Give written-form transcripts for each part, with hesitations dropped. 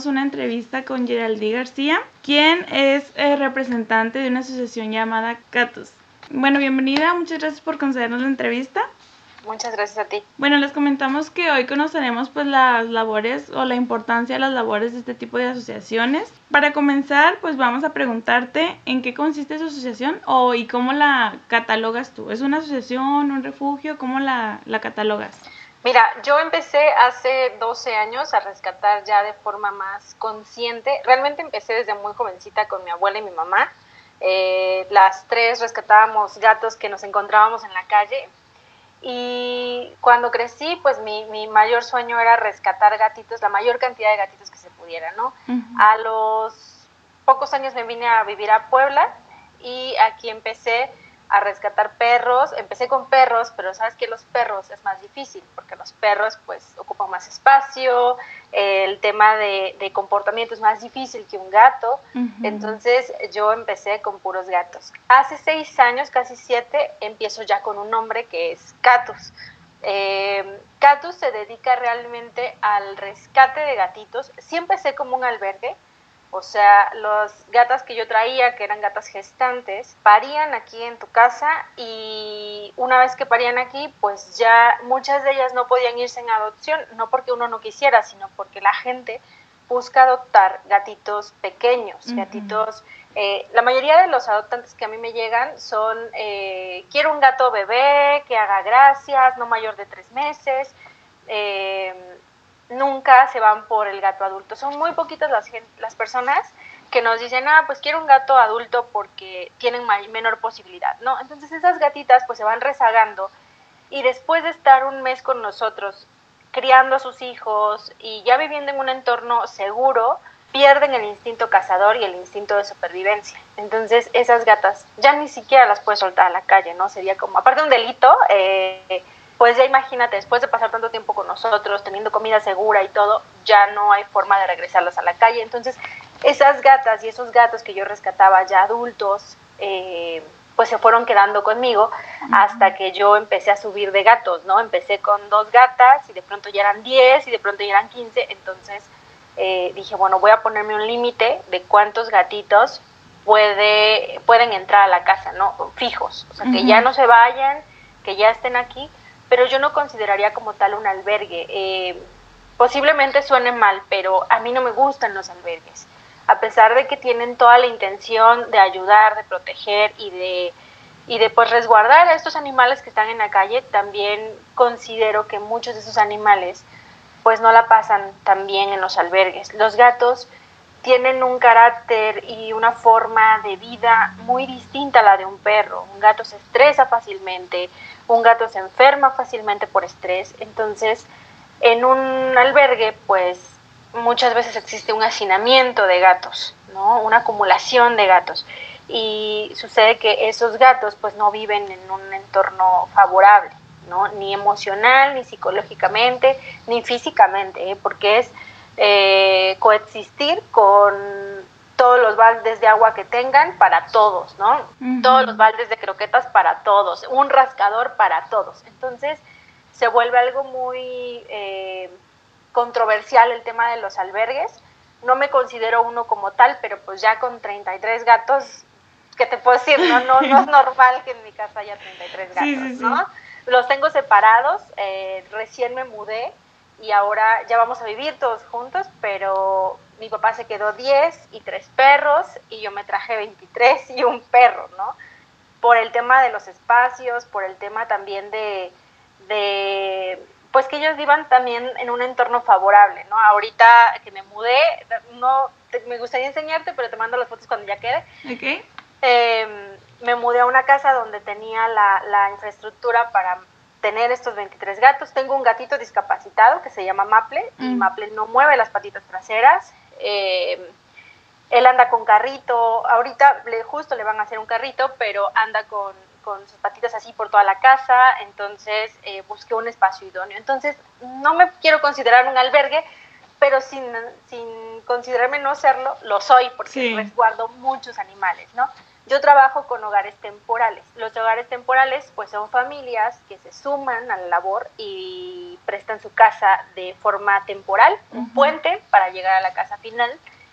tenemos una entrevista con Geraldine García, quien es representante de una asociación llamada Catus. Bueno, bienvenida, muchas gracias por concedernos la entrevista. Muchas gracias a ti. Bueno, les comentamos que hoy conoceremos pues las labores o la importancia de las labores de este tipo de asociaciones. Para comenzar, pues vamos a preguntarte en qué consiste su asociación y cómo la catalogas tú. ¿Es una asociación, un refugio? ¿Cómo la catalogas? Mira, yo empecé hace 12 años a rescatar ya de forma más consciente. Realmente empecé desde muy jovencita con mi abuela y mi mamá. Las tres rescatábamos gatos que nos encontrábamos en la calle. Y cuando crecí, pues mi mayor sueño era rescatar gatitos, la mayor cantidad de gatitos que se pudiera, ¿no? Uh-huh. A los pocos años me vine a vivir a Puebla y aquí empecé a rescatar perros. Empecé con perros, pero sabes que los perros es más difícil porque los perros pues ocupan más espacio, el tema de comportamiento es más difícil que un gato. Uh-huh. Entonces yo empecé con puros gatos. Hace 6 años, casi 7, empiezo ya con un nombre que es Catus. Catus se dedica realmente al rescate de gatitos. Sí empecé como un albergue. O sea, las gatas que yo traía, que eran gatas gestantes, parían aquí en tu casa y una vez que parían aquí, pues ya muchas de ellas no podían irse en adopción, no porque uno no quisiera, sino porque la gente busca adoptar gatitos pequeños, uh-huh. Gatitos... la mayoría de los adoptantes que a mí me llegan son, quiero un gato bebé, que haga gracias, no mayor de 3 meses, nunca se van por el gato adulto. Son muy poquitas las personas que nos dicen, pues quiero un gato adulto porque tienen menor posibilidad, ¿no? Entonces esas gatitas pues se van rezagando y después de estar un mes con nosotros, criando a sus hijos y ya viviendo en un entorno seguro, pierden el instinto cazador y el instinto de supervivencia. Entonces esas gatas ya ni siquiera las puedes soltar a la calle, ¿no? Sería como, aparte de un delito, pues ya imagínate, después de pasar tanto tiempo con nosotros, teniendo comida segura y todo, ya no hay forma de regresarlas a la calle. Entonces, esas gatas y esos gatos que yo rescataba ya adultos, pues se fueron quedando conmigo hasta que yo empecé a subir de gatos, ¿no? Empecé con 2 gatas y de pronto ya eran 10 y de pronto ya eran 15, entonces dije, bueno, voy a ponerme un límite de cuántos gatitos pueden entrar a la casa, ¿no? Fijos, o sea, que ya no se vayan, que ya estén aquí, pero yo no consideraría como tal un albergue. Posiblemente suene mal, pero a mí no me gustan los albergues. A pesar de que tienen toda la intención de ayudar, de proteger y de pues resguardar a estos animales que están en la calle, también considero que muchos de esos animales pues no la pasan tan bien en los albergues. Los gatos tienen un carácter y una forma de vida muy distinta a la de un perro. Un gato se estresa fácilmente, un gato se enferma fácilmente por estrés. Entonces, en un albergue, pues muchas veces existe un hacinamiento de gatos, ¿no? Una acumulación de gatos. Y sucede que esos gatos pues no viven en un entorno favorable, ¿no? Ni emocional, ni psicológicamente, ni físicamente, porque es coexistir con todos los baldes de agua que tengan para todos, ¿no? Uh-huh. Todos los baldes de croquetas para todos, un rascador para todos. Entonces se vuelve algo muy controversial el tema de los albergues. No me considero uno como tal, pero pues ya con 33 gatos, ¿qué te puedo decir? No es normal que en mi casa haya 33 gatos, sí. ¿No? Los tengo separados, recién me mudé y ahora ya vamos a vivir todos juntos, pero mi papá se quedó 10 y 3 perros y yo me traje 23 y un perro, ¿no? Por el tema de los espacios, por el tema también de pues que ellos vivan también en un entorno favorable, ¿no? Ahorita que me mudé, me gustaría enseñarte, pero te mando las fotos cuando ya quede. Okay. Me mudé a una casa donde tenía la infraestructura para tener estos 23 gatos. Tengo un gatito discapacitado que se llama Maple, y Maple no mueve las patitas traseras. Él anda con carrito, ahorita justo le van a hacer un carrito, pero anda con sus patitas así por toda la casa, entonces busqué un espacio idóneo. Entonces no me quiero considerar un albergue, pero sin considerarme no serlo, lo soy, porque resguardo muchos animales, ¿no? Yo trabajo con hogares temporales. Los hogares temporales pues son familias que se suman a la labor y prestan su casa de forma temporal, un puente para llegar a la casa final.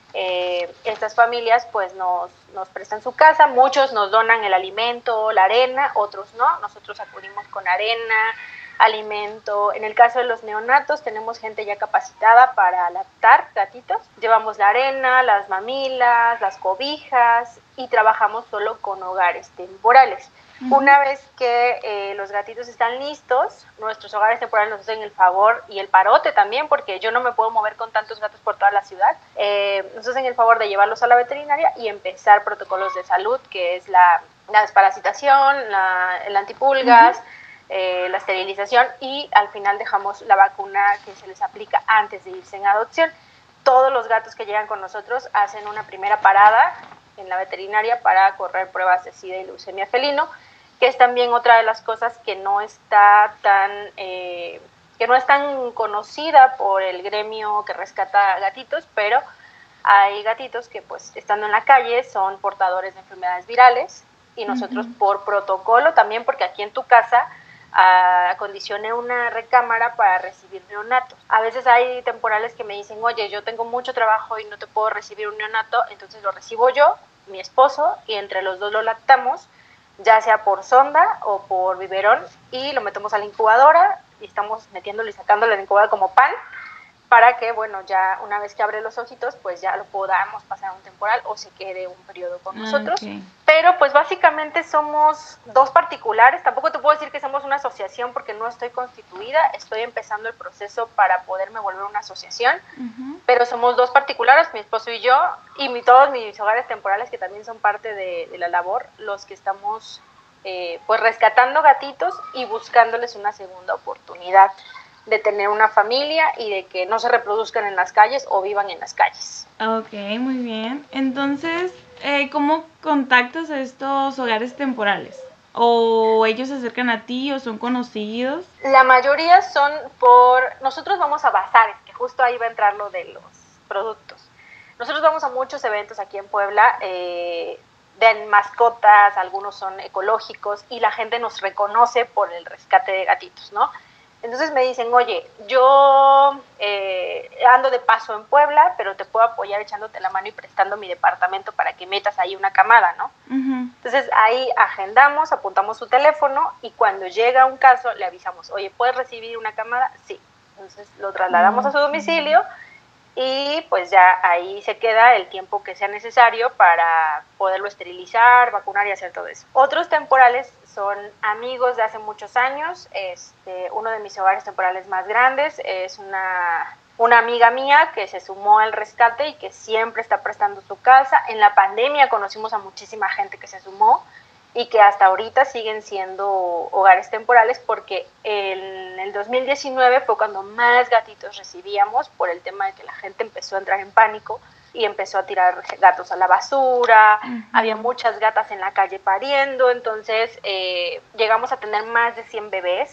Estas familias pues nos prestan su casa, muchos nos donan el alimento, la arena, otros no, nosotros acudimos con arena, alimento. En el caso de los neonatos tenemos gente ya capacitada para adaptar gatitos, llevamos la arena, las mamilas, las cobijas y trabajamos solo con hogares temporales. Una vez que los gatitos están listos, nuestros hogares temporales nos hacen el favor y el parote también, porque yo no me puedo mover con tantos gatos por toda la ciudad. Nos hacen el favor de llevarlos a la veterinaria y empezar protocolos de salud, que es la desparasitación, el antipulgas, la esterilización, y al final dejamos la vacuna que se les aplica antes de irse en adopción. Todos los gatos que llegan con nosotros hacen una primera parada en la veterinaria para correr pruebas de SIDA y leucemia felino, que es también otra de las cosas que no está tan que no es tan conocida por el gremio que rescata gatitos, pero hay gatitos que pues estando en la calle son portadores de enfermedades virales y nosotros por protocolo también, porque aquí en tu casa acondicioné una recámara para recibir neonatos. A veces hay temporales que me dicen, oye, yo tengo mucho trabajo y no te puedo recibir un neonato, entonces lo recibo yo, mi esposo, y entre los dos lo lactamos, ya sea por sonda o por biberón, y lo metemos a la incubadora y estamos metiéndolo y sacándolo de la incubadora como pan, para que, bueno, ya una vez que abre los ojitos, pues ya lo podamos pasar un temporal o se quede un periodo con nosotros. Pero pues básicamente somos dos particulares, tampoco te puedo decir que somos una asociación porque no estoy constituida, estoy empezando el proceso para poderme volver una asociación, pero somos dos particulares, mi esposo y yo, y todos mis hogares temporales que también son parte de la labor, los que estamos pues rescatando gatitos y buscándoles una segunda oportunidad de tener una familia y de que no se reproduzcan en las calles o vivan en las calles. Ok, muy bien. Entonces, ¿cómo contactas a estos hogares temporales? ¿O ellos se acercan a ti o son conocidos? La mayoría son nosotros vamos a bazares, que justo ahí va a entrar lo de los productos. Nosotros vamos a muchos eventos aquí en Puebla, de mascotas, algunos son ecológicos y la gente nos reconoce por el rescate de gatitos, ¿no? Entonces me dicen, oye, yo ando de paso en Puebla, pero te puedo apoyar echándote la mano y prestando mi departamento para que metas ahí una camada, ¿no? Entonces ahí agendamos, apuntamos su teléfono y cuando llega un caso le avisamos, oye, ¿puedes recibir una camada? Sí. Entonces lo trasladamos a su domicilio y pues ya ahí se queda el tiempo que sea necesario para poderlo esterilizar, vacunar y hacer todo eso. Otros temporales son amigos de hace muchos años. Uno de mis hogares temporales más grandes es una amiga mía que se sumó al rescate y que siempre está prestando su casa. En la pandemia conocimos a muchísima gente que se sumó y que hasta ahorita siguen siendo hogares temporales porque en el 2019 fue cuando más gatitos recibíamos por el tema de que la gente empezó a entrar en pánico y empezó a tirar gatos a la basura, había muchas gatas en la calle pariendo, entonces llegamos a tener más de 100 bebés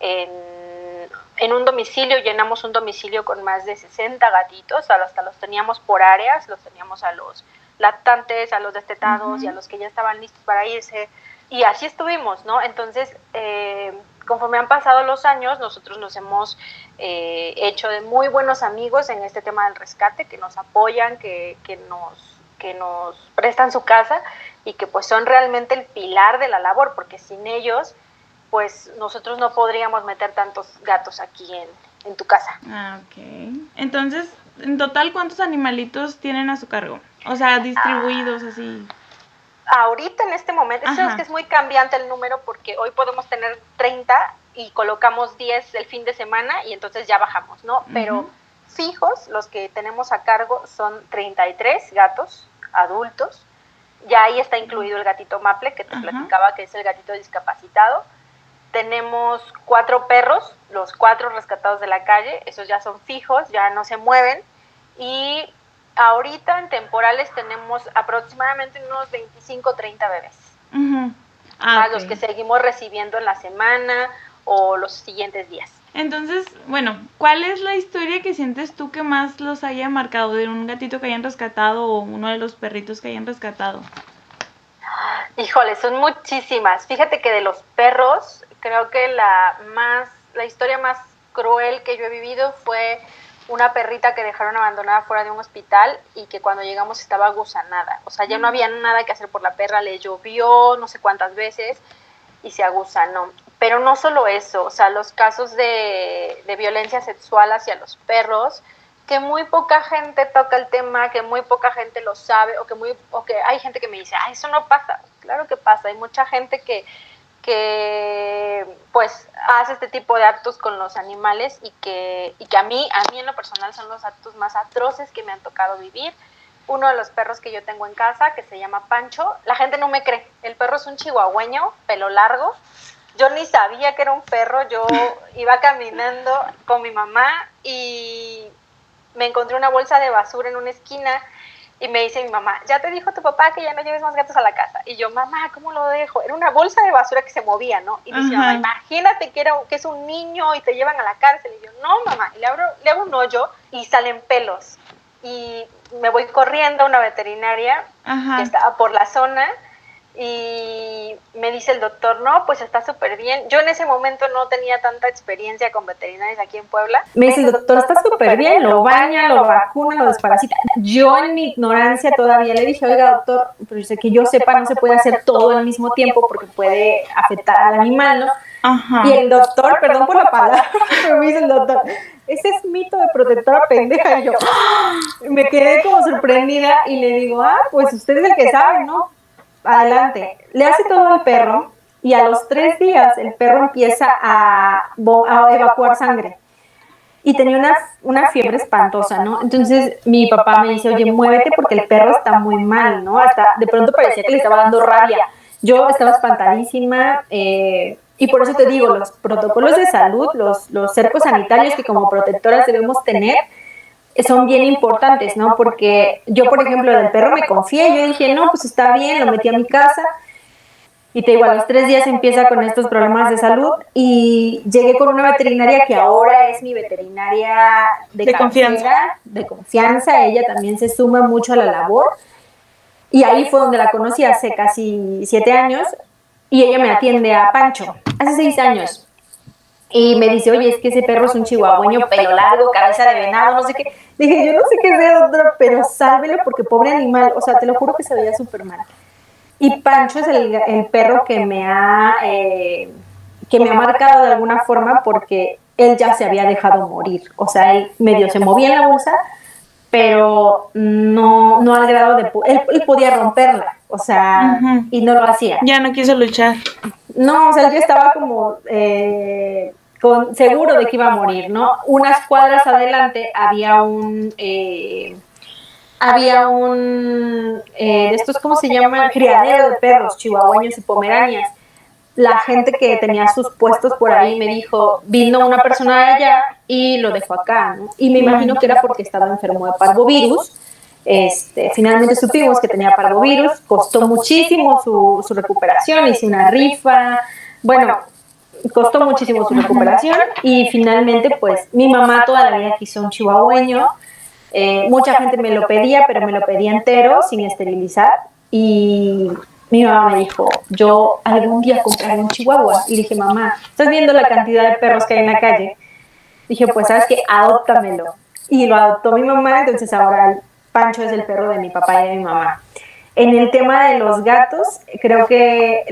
en un domicilio, llenamos un domicilio con más de 60 gatitos, hasta los teníamos por áreas, los teníamos a los lactantes, a los destetados y a los que ya estaban listos para irse, y así estuvimos, ¿no? Entonces, conforme han pasado los años, nosotros nos hemos hecho de muy buenos amigos en este tema del rescate, que nos apoyan, que nos prestan su casa y que pues son realmente el pilar de la labor, porque sin ellos, pues nosotros no podríamos meter tantos gatos aquí en tu casa. Ok. Entonces, en total, ¿cuántos animalitos tienen a su cargo? O sea, distribuidos así. Ahorita en este momento, es que es muy cambiante el número porque hoy podemos tener 30 y colocamos 10 el fin de semana y entonces ya bajamos, ¿no? Pero fijos, los que tenemos a cargo son 33 gatos adultos. Ya ahí está incluido el gatito Maple, que te platicaba que es el gatito discapacitado. Tenemos 4 perros, los 4 rescatados de la calle, esos ya son fijos, ya no se mueven. Y ahorita en temporales tenemos aproximadamente unos 25 o 30 bebés. Más los que seguimos recibiendo en la semana o los siguientes días. Entonces, bueno, ¿cuál es la historia que sientes tú que más los haya marcado de un gatito que hayan rescatado o uno de los perritos que hayan rescatado? Híjole, son muchísimas. Fíjate que de los perros, creo que la historia más cruel que yo he vivido fue una perrita que dejaron abandonada fuera de un hospital y que cuando llegamos estaba gusanada. O sea, ya no había nada que hacer por la perra, le llovió no sé cuántas veces y se agusanó. Pero no solo eso, o sea, los casos de violencia sexual hacia los perros, que muy poca gente toca el tema, que muy poca gente lo sabe, o que hay gente que me dice, eso no pasa. Claro que pasa, hay mucha gente que pues hace este tipo de actos con los animales y que a mí en lo personal son los actos más atroces que me han tocado vivir. Uno de los perros que yo tengo en casa, que se llama Pancho, la gente no me cree, el perro es un chihuahueño, pelo largo. Yo ni sabía que era un perro, yo iba caminando con mi mamá y me encontré una bolsa de basura en una esquina y me dice mi mamá, ¿ya te dijo tu papá que ya no lleves más gatos a la casa? Y yo, mamá, ¿cómo lo dejo? Era una bolsa de basura que se movía, ¿no? Y dice, mamá, imagínate que es un niño y te llevan a la cárcel. Y yo, no, mamá, y le hago un hoyo y salen pelos. Y me voy corriendo a una veterinaria que estaba por la zona y me dice el doctor, no, pues está súper bien. Yo en ese momento no tenía tanta experiencia con veterinarios aquí en Puebla. Me dice el doctor, está súper bien, lo baña, lo vacuna, lo desparasita. Yo en mi ignorancia todavía le dije, oiga doctor, pero que yo sepa no se puede hacer todo al mismo tiempo porque puede afectar al animal, ¿no? Y el doctor, perdón por la palabra, pero me dice el doctor, ese es mito de protectora pendeja. Y yo me quedé como sorprendida y le digo, pues usted es el que sabe, ¿no? Adelante. Le hace todo al perro y a los 3 días el perro empieza a evacuar sangre. Y tenía una fiebre espantosa, ¿no? Entonces mi papá me dice, oye, muévete porque el perro está muy mal, ¿no? Hasta de pronto parecía que le estaba dando rabia. Yo estaba espantadísima y por eso te digo, los protocolos de salud, los cercos sanitarios que como protectoras debemos tener, son bien importantes, ¿no? Porque yo, por ejemplo, del perro me confié, yo dije, no, pues está bien, lo metí a mi casa y te digo, a los 3 días empieza con estos problemas de salud y llegué con una veterinaria que ahora es mi veterinaria de confianza, ella también se suma mucho a la labor y ahí fue donde la conocí hace casi 7 años y ella me atiende a Pancho, hace 6 años. Y me dice, oye, es que ese perro es un chihuahueño, pelo largo, cabeza de venado, no sé qué. Dije, yo no sé qué sea, doctor, pero sálvelo porque pobre animal, o sea, te lo juro que se veía súper mal. Y Pancho es el perro que me ha marcado de alguna forma porque él ya se había dejado morir. O sea, él medio se movía en la bolsa, pero no al grado de... Él podía romperla, o sea, y no lo hacía. Ya no quiso luchar. No, o sea, yo estaba como... seguro de que iba a morir, ¿no? Unas cuadras adelante había un de estos, ¿cómo se llaman? Criadero de perros, chihuahueños y pomeranias. La gente que tenía sus puestos por ahí me dijo, vino una persona de allá y lo dejó acá, ¿no? Y me imagino que era porque estaba enfermo de parvovirus. Finalmente supimos que tenía parvovirus, costó muchísimo su recuperación, hice una rifa, bueno, costó muchísimo su recuperación y finalmente pues mi mamá toda la vida quiso un chihuahueño, mucha gente me lo pedía, pero me lo pedía entero, sin esterilizar y mi mamá me dijo, yo algún día compraré un chihuahua y dije, mamá, ¿estás viendo la cantidad de perros que hay en la calle? Dije, pues sabes que adóptamelo y lo adoptó mi mamá, entonces ahora Pancho es el perro de mi papá y de mi mamá. En el tema de los gatos, creo que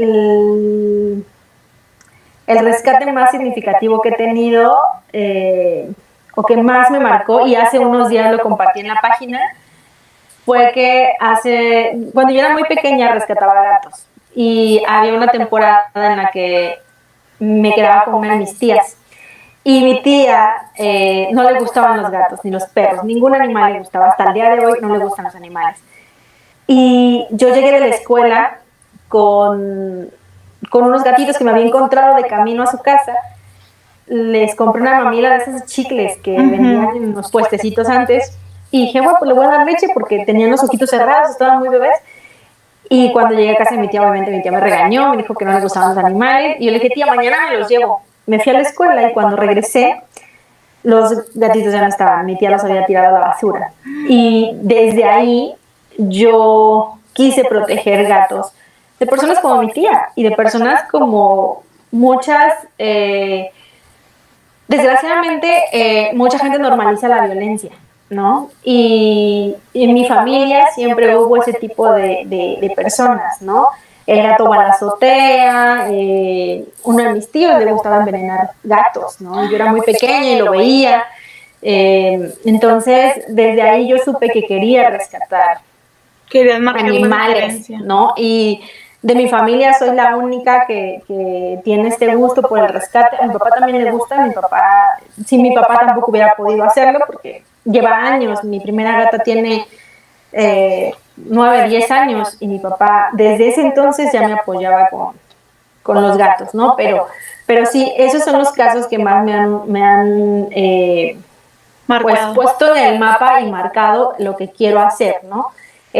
el rescate más significativo que he tenido o que más me marcó, y hace unos días lo compartí en la página, fue que cuando yo era muy pequeña rescataba gatos y había una temporada en la que me quedaba con una de mis tías y mi tía no le gustaban los gatos ni los perros, ningún animal le gustaba, hasta el día de hoy no le gustan los animales. Y yo llegué de la escuela con unos gatitos que me había encontrado de camino a su casa. Les compré una mamila de esos chicles que vendían en unos puestecitos antes y dije, bueno, pues le voy a dar leche porque tenían los ojitos cerrados, estaban muy bebés. Y cuando llegué a casa de mi tía, obviamente mi tía me regañó, me dijo que no le gustaban los animales y yo le dije, tía, mañana me los llevo. Me fui a la escuela y cuando regresé los gatitos ya no estaban, mi tía los había tirado a la basura y desde ahí yo quise proteger gatos de personas como mi tía y de personas como muchas, desgraciadamente, mucha gente normaliza la violencia, ¿no? Y en mi familia siempre hubo ese tipo de personas, ¿no? El gato va a la azotea, uno de mis tíos le gustaba envenenar gatos, ¿no? Yo era muy pequeña y lo veía. Entonces, desde ahí yo supe que quería rescatar Querías marcar la animales, diferencia. ¿no? Y de mi familia soy la única que tiene este gusto por el rescate. A mi papá también le gusta, sin mi papá tampoco hubiera podido hacerlo porque lleva años. Mi primera gata tiene 9, 10 años y mi papá desde ese entonces ya me apoyaba con los gatos, ¿no? Pero sí, esos son los casos que más me han pues puesto en el mapa y marcado lo que quiero hacer, ¿no?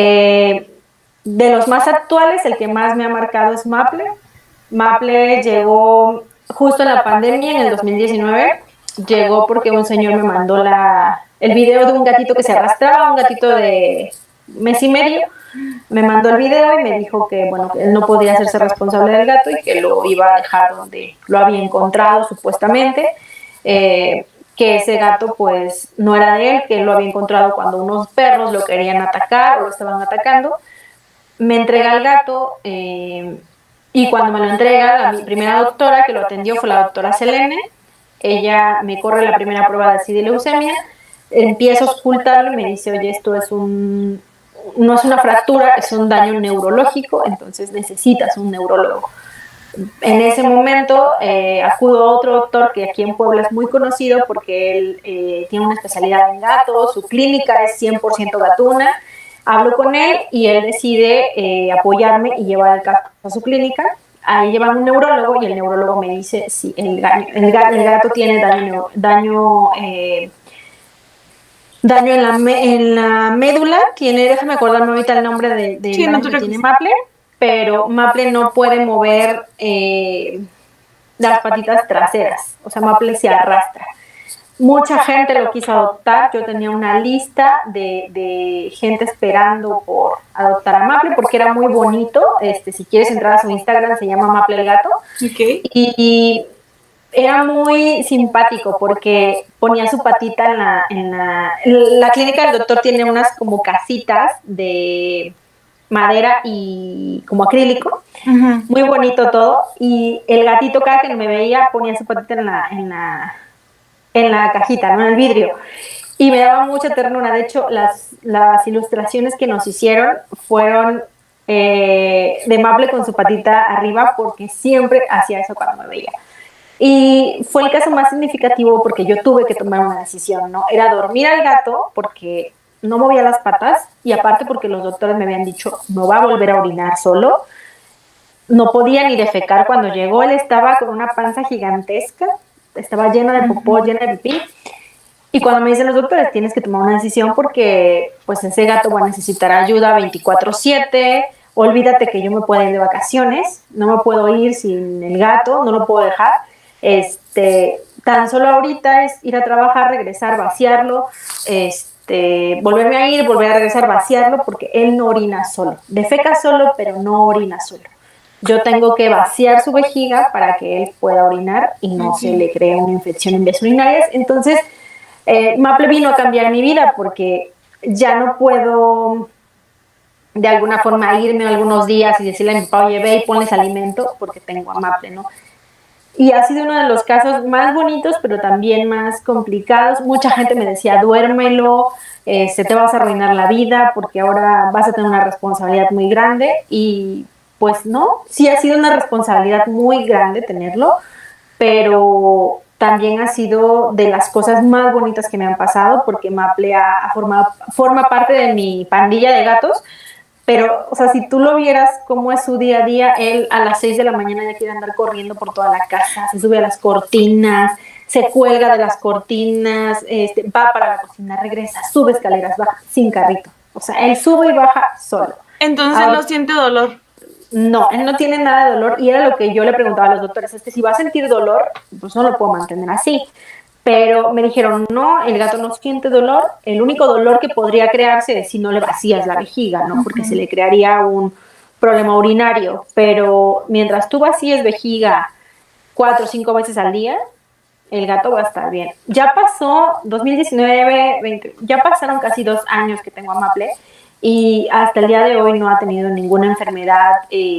De los más actuales, el que más me ha marcado es Maple. Maple llegó justo en la pandemia, en el 2019. Llegó porque un señor me mandó el video de un gatito que se arrastraba, un gatito de mes y medio. Me mandó el video y me dijo que, bueno, que él no podía hacerse responsable del gato y que lo iba a dejar donde lo había encontrado supuestamente. Que ese gato pues no era de él, que él lo había encontrado cuando unos perros lo querían atacar o lo estaban atacando. Me entrega el gato y cuando me lo entrega, mi primera doctora que lo atendió fue la doctora Selene. Ella me corre la primera prueba de SIDA y leucemia, empiezo a ocultarlo y me dice, oye, esto no es una fractura, es un daño neurológico, entonces necesitas un neurólogo. En ese momento acudo a otro doctor que aquí en Puebla es muy conocido porque él tiene una especialidad en gatos, su clínica es 100% gatuna. Hablo con él y él decide apoyarme y llevar el caso a su clínica. Ahí llevan un neurólogo y el neurólogo me dice, sí, el gato tiene daño en la médula, déjame acordarme ahorita el nombre de daño que tiene Maple, pero Maple no puede mover las patitas traseras, o sea, Maple se arrastra. Mucha gente lo quiso adoptar, yo tenía una lista de gente esperando por adoptar a Maple porque era muy bonito, si quieres entrar a su Instagram se llama Maple el gato, okay. y era muy simpático porque ponía su patita en la clínica del doctor tiene unas como casitas de madera y como acrílico, muy bonito todo, y el gatito cada que me veía ponía su patita en la cajita, ¿no? En el vidrio, y me daba mucha ternura. De hecho, las ilustraciones que nos hicieron fueron de Maple con su patita arriba porque siempre hacía eso cuando me veía. Y fue el caso más significativo porque yo tuve que tomar una decisión, ¿no? Era dormir al gato porque no movía las patas y aparte porque los doctores me habían dicho no va a volver a orinar solo. No podía ni defecar cuando llegó, él estaba con una panza gigantesca, estaba llena de popó, llena de pipí. Y cuando me dicen los doctores, tienes que tomar una decisión porque pues ese gato va a necesitar ayuda 24/7, olvídate que yo me puedo ir de vacaciones, no me puedo ir sin el gato, no lo puedo dejar. Tan solo ahorita es ir a trabajar, regresar, vaciarlo, volverme a ir, volver a regresar, vaciarlo, porque él no orina solo. Defeca solo, pero no orina solo. Yo tengo que vaciar su vejiga para que él pueda orinar y no se le cree una infección en vías urinarias. Entonces, Maple vino a cambiar mi vida porque ya no puedo de alguna forma irme algunos días y decirle a mi papá, oye, ve y ponles alimento porque tengo a Maple, ¿no? Y ha sido uno de los casos más bonitos, pero también más complicados. Mucha gente me decía, duérmelo, te vas a arruinar la vida porque ahora vas a tener una responsabilidad muy grande. Y pues no, sí ha sido una responsabilidad muy grande tenerlo, pero también ha sido de las cosas más bonitas que me han pasado porque Maple forma parte de mi pandilla de gatos. Pero, o sea, si tú lo vieras cómo es su día a día, él a las 6 de la mañana ya quiere andar corriendo por toda la casa, se sube a las cortinas, se cuelga de las cortinas, va para la cocina, regresa, sube escaleras, baja, sin carrito. O sea, él sube y baja solo. Entonces ahora, no siente dolor. No, él no tiene nada de dolor y era lo que yo le preguntaba a los doctores, si va a sentir dolor, pues no lo puedo mantener así. Pero me dijeron, no, el gato no siente dolor, el único dolor que podría crearse es si no le vacías la vejiga, ¿no? Porque se le crearía problema urinario, pero mientras tú vacíes vejiga 4 o 5 veces al día, el gato va a estar bien. Ya pasó 2019, 20, ya pasaron casi 2 años que tengo a Maple y hasta el día de hoy no ha tenido ninguna enfermedad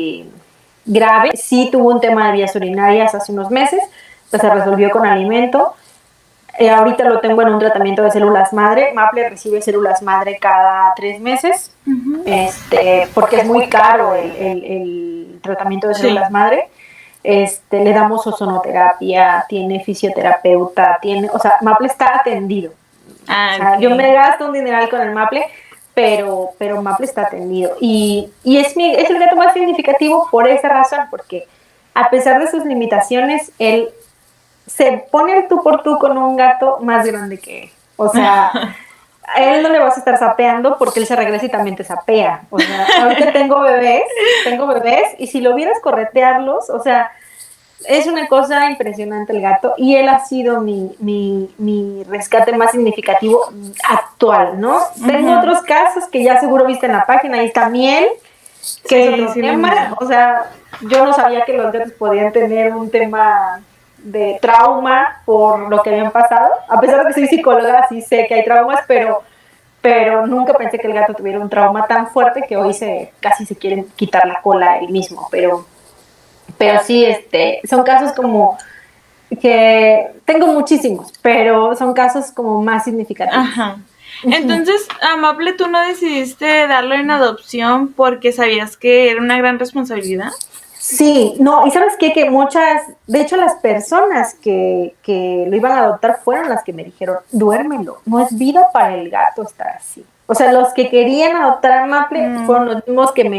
grave. Sí tuvo un tema de vías urinarias hace unos meses, pues se resolvió con alimento. Ahorita lo tengo en un tratamiento de células madre. Maple recibe células madre cada 3 meses, porque es muy caro el tratamiento de células madre. Le damos ozonoterapia, tiene fisioterapeuta, o sea, Maple está atendido. O sea, yo me gasto un dineral con el Maple, pero Maple está atendido. Y es el gato más significativo por esa razón, porque a pesar de sus limitaciones, él se pone el tú por tú con un gato más grande que él. O sea, a él no le vas a estar sapeando porque él se regresa y también te sapea. O sea, ahorita tengo bebés y si lo vieras corretearlos, o sea, es una cosa impresionante el gato y él ha sido mi rescate más significativo actual, ¿no? Tengo otros casos que ya seguro viste en la página, ahí está Miel, que es otro tema. O sea, yo no sabía que los gatos podían tener un tema de trauma por lo que habían pasado, a pesar de que soy psicóloga, sí sé que hay traumas, pero nunca pensé que el gato tuviera un trauma tan fuerte que hoy casi se quieren quitar la cola él mismo, pero sí, son casos como que tengo muchísimos, pero son casos como más significativos. Ajá. Entonces, a Maple, ¿tú no decidiste darlo en adopción porque sabías que era una gran responsabilidad? Sí, no, y ¿sabes qué? Que de hecho las personas que lo iban a adoptar fueron las que me dijeron, duérmelo, no es vida para el gato estar así. O sea, los que querían adoptar a Maple fueron los mismos que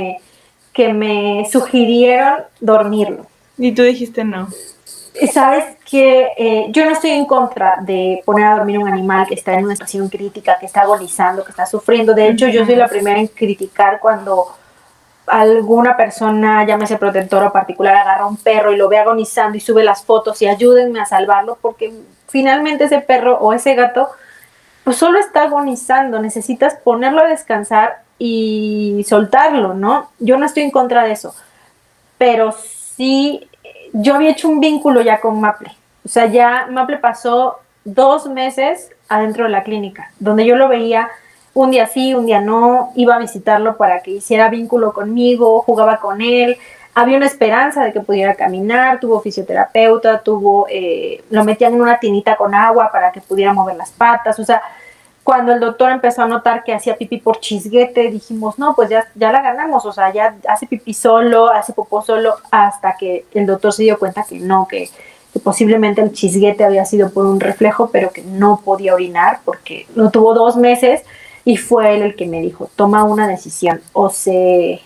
me sugirieron dormirlo. Y tú dijiste no. Sabes que yo no estoy en contra de poner a dormir un animal que está en una situación crítica, que está agonizando, que está sufriendo. De hecho, yo soy la primera en criticar cuando alguna persona, llámese protectora particular, agarra a un perro y lo ve agonizando y sube las fotos y ayúdenme a salvarlo, porque finalmente ese perro o ese gato pues solo está agonizando, necesitas ponerlo a descansar y soltarlo, ¿no? Yo no estoy en contra de eso, pero sí, yo había hecho un vínculo ya con Maple, o sea, ya Maple pasó 2 meses adentro de la clínica, donde yo lo veía un día sí, un día no, iba a visitarlo para que hiciera vínculo conmigo, jugaba con él, había una esperanza de que pudiera caminar, tuvo fisioterapeuta, lo metían en una tinita con agua para que pudiera mover las patas, o sea, cuando el doctor empezó a notar que hacía pipí por chisguete, dijimos, no, pues ya la ganamos, o sea, ya hace pipí solo, hace popó solo, hasta que el doctor se dio cuenta que no, que posiblemente el chisguete había sido por un reflejo, pero que no podía orinar porque lo tuvo 2 meses. Y fue él el que me dijo, toma una decisión, o se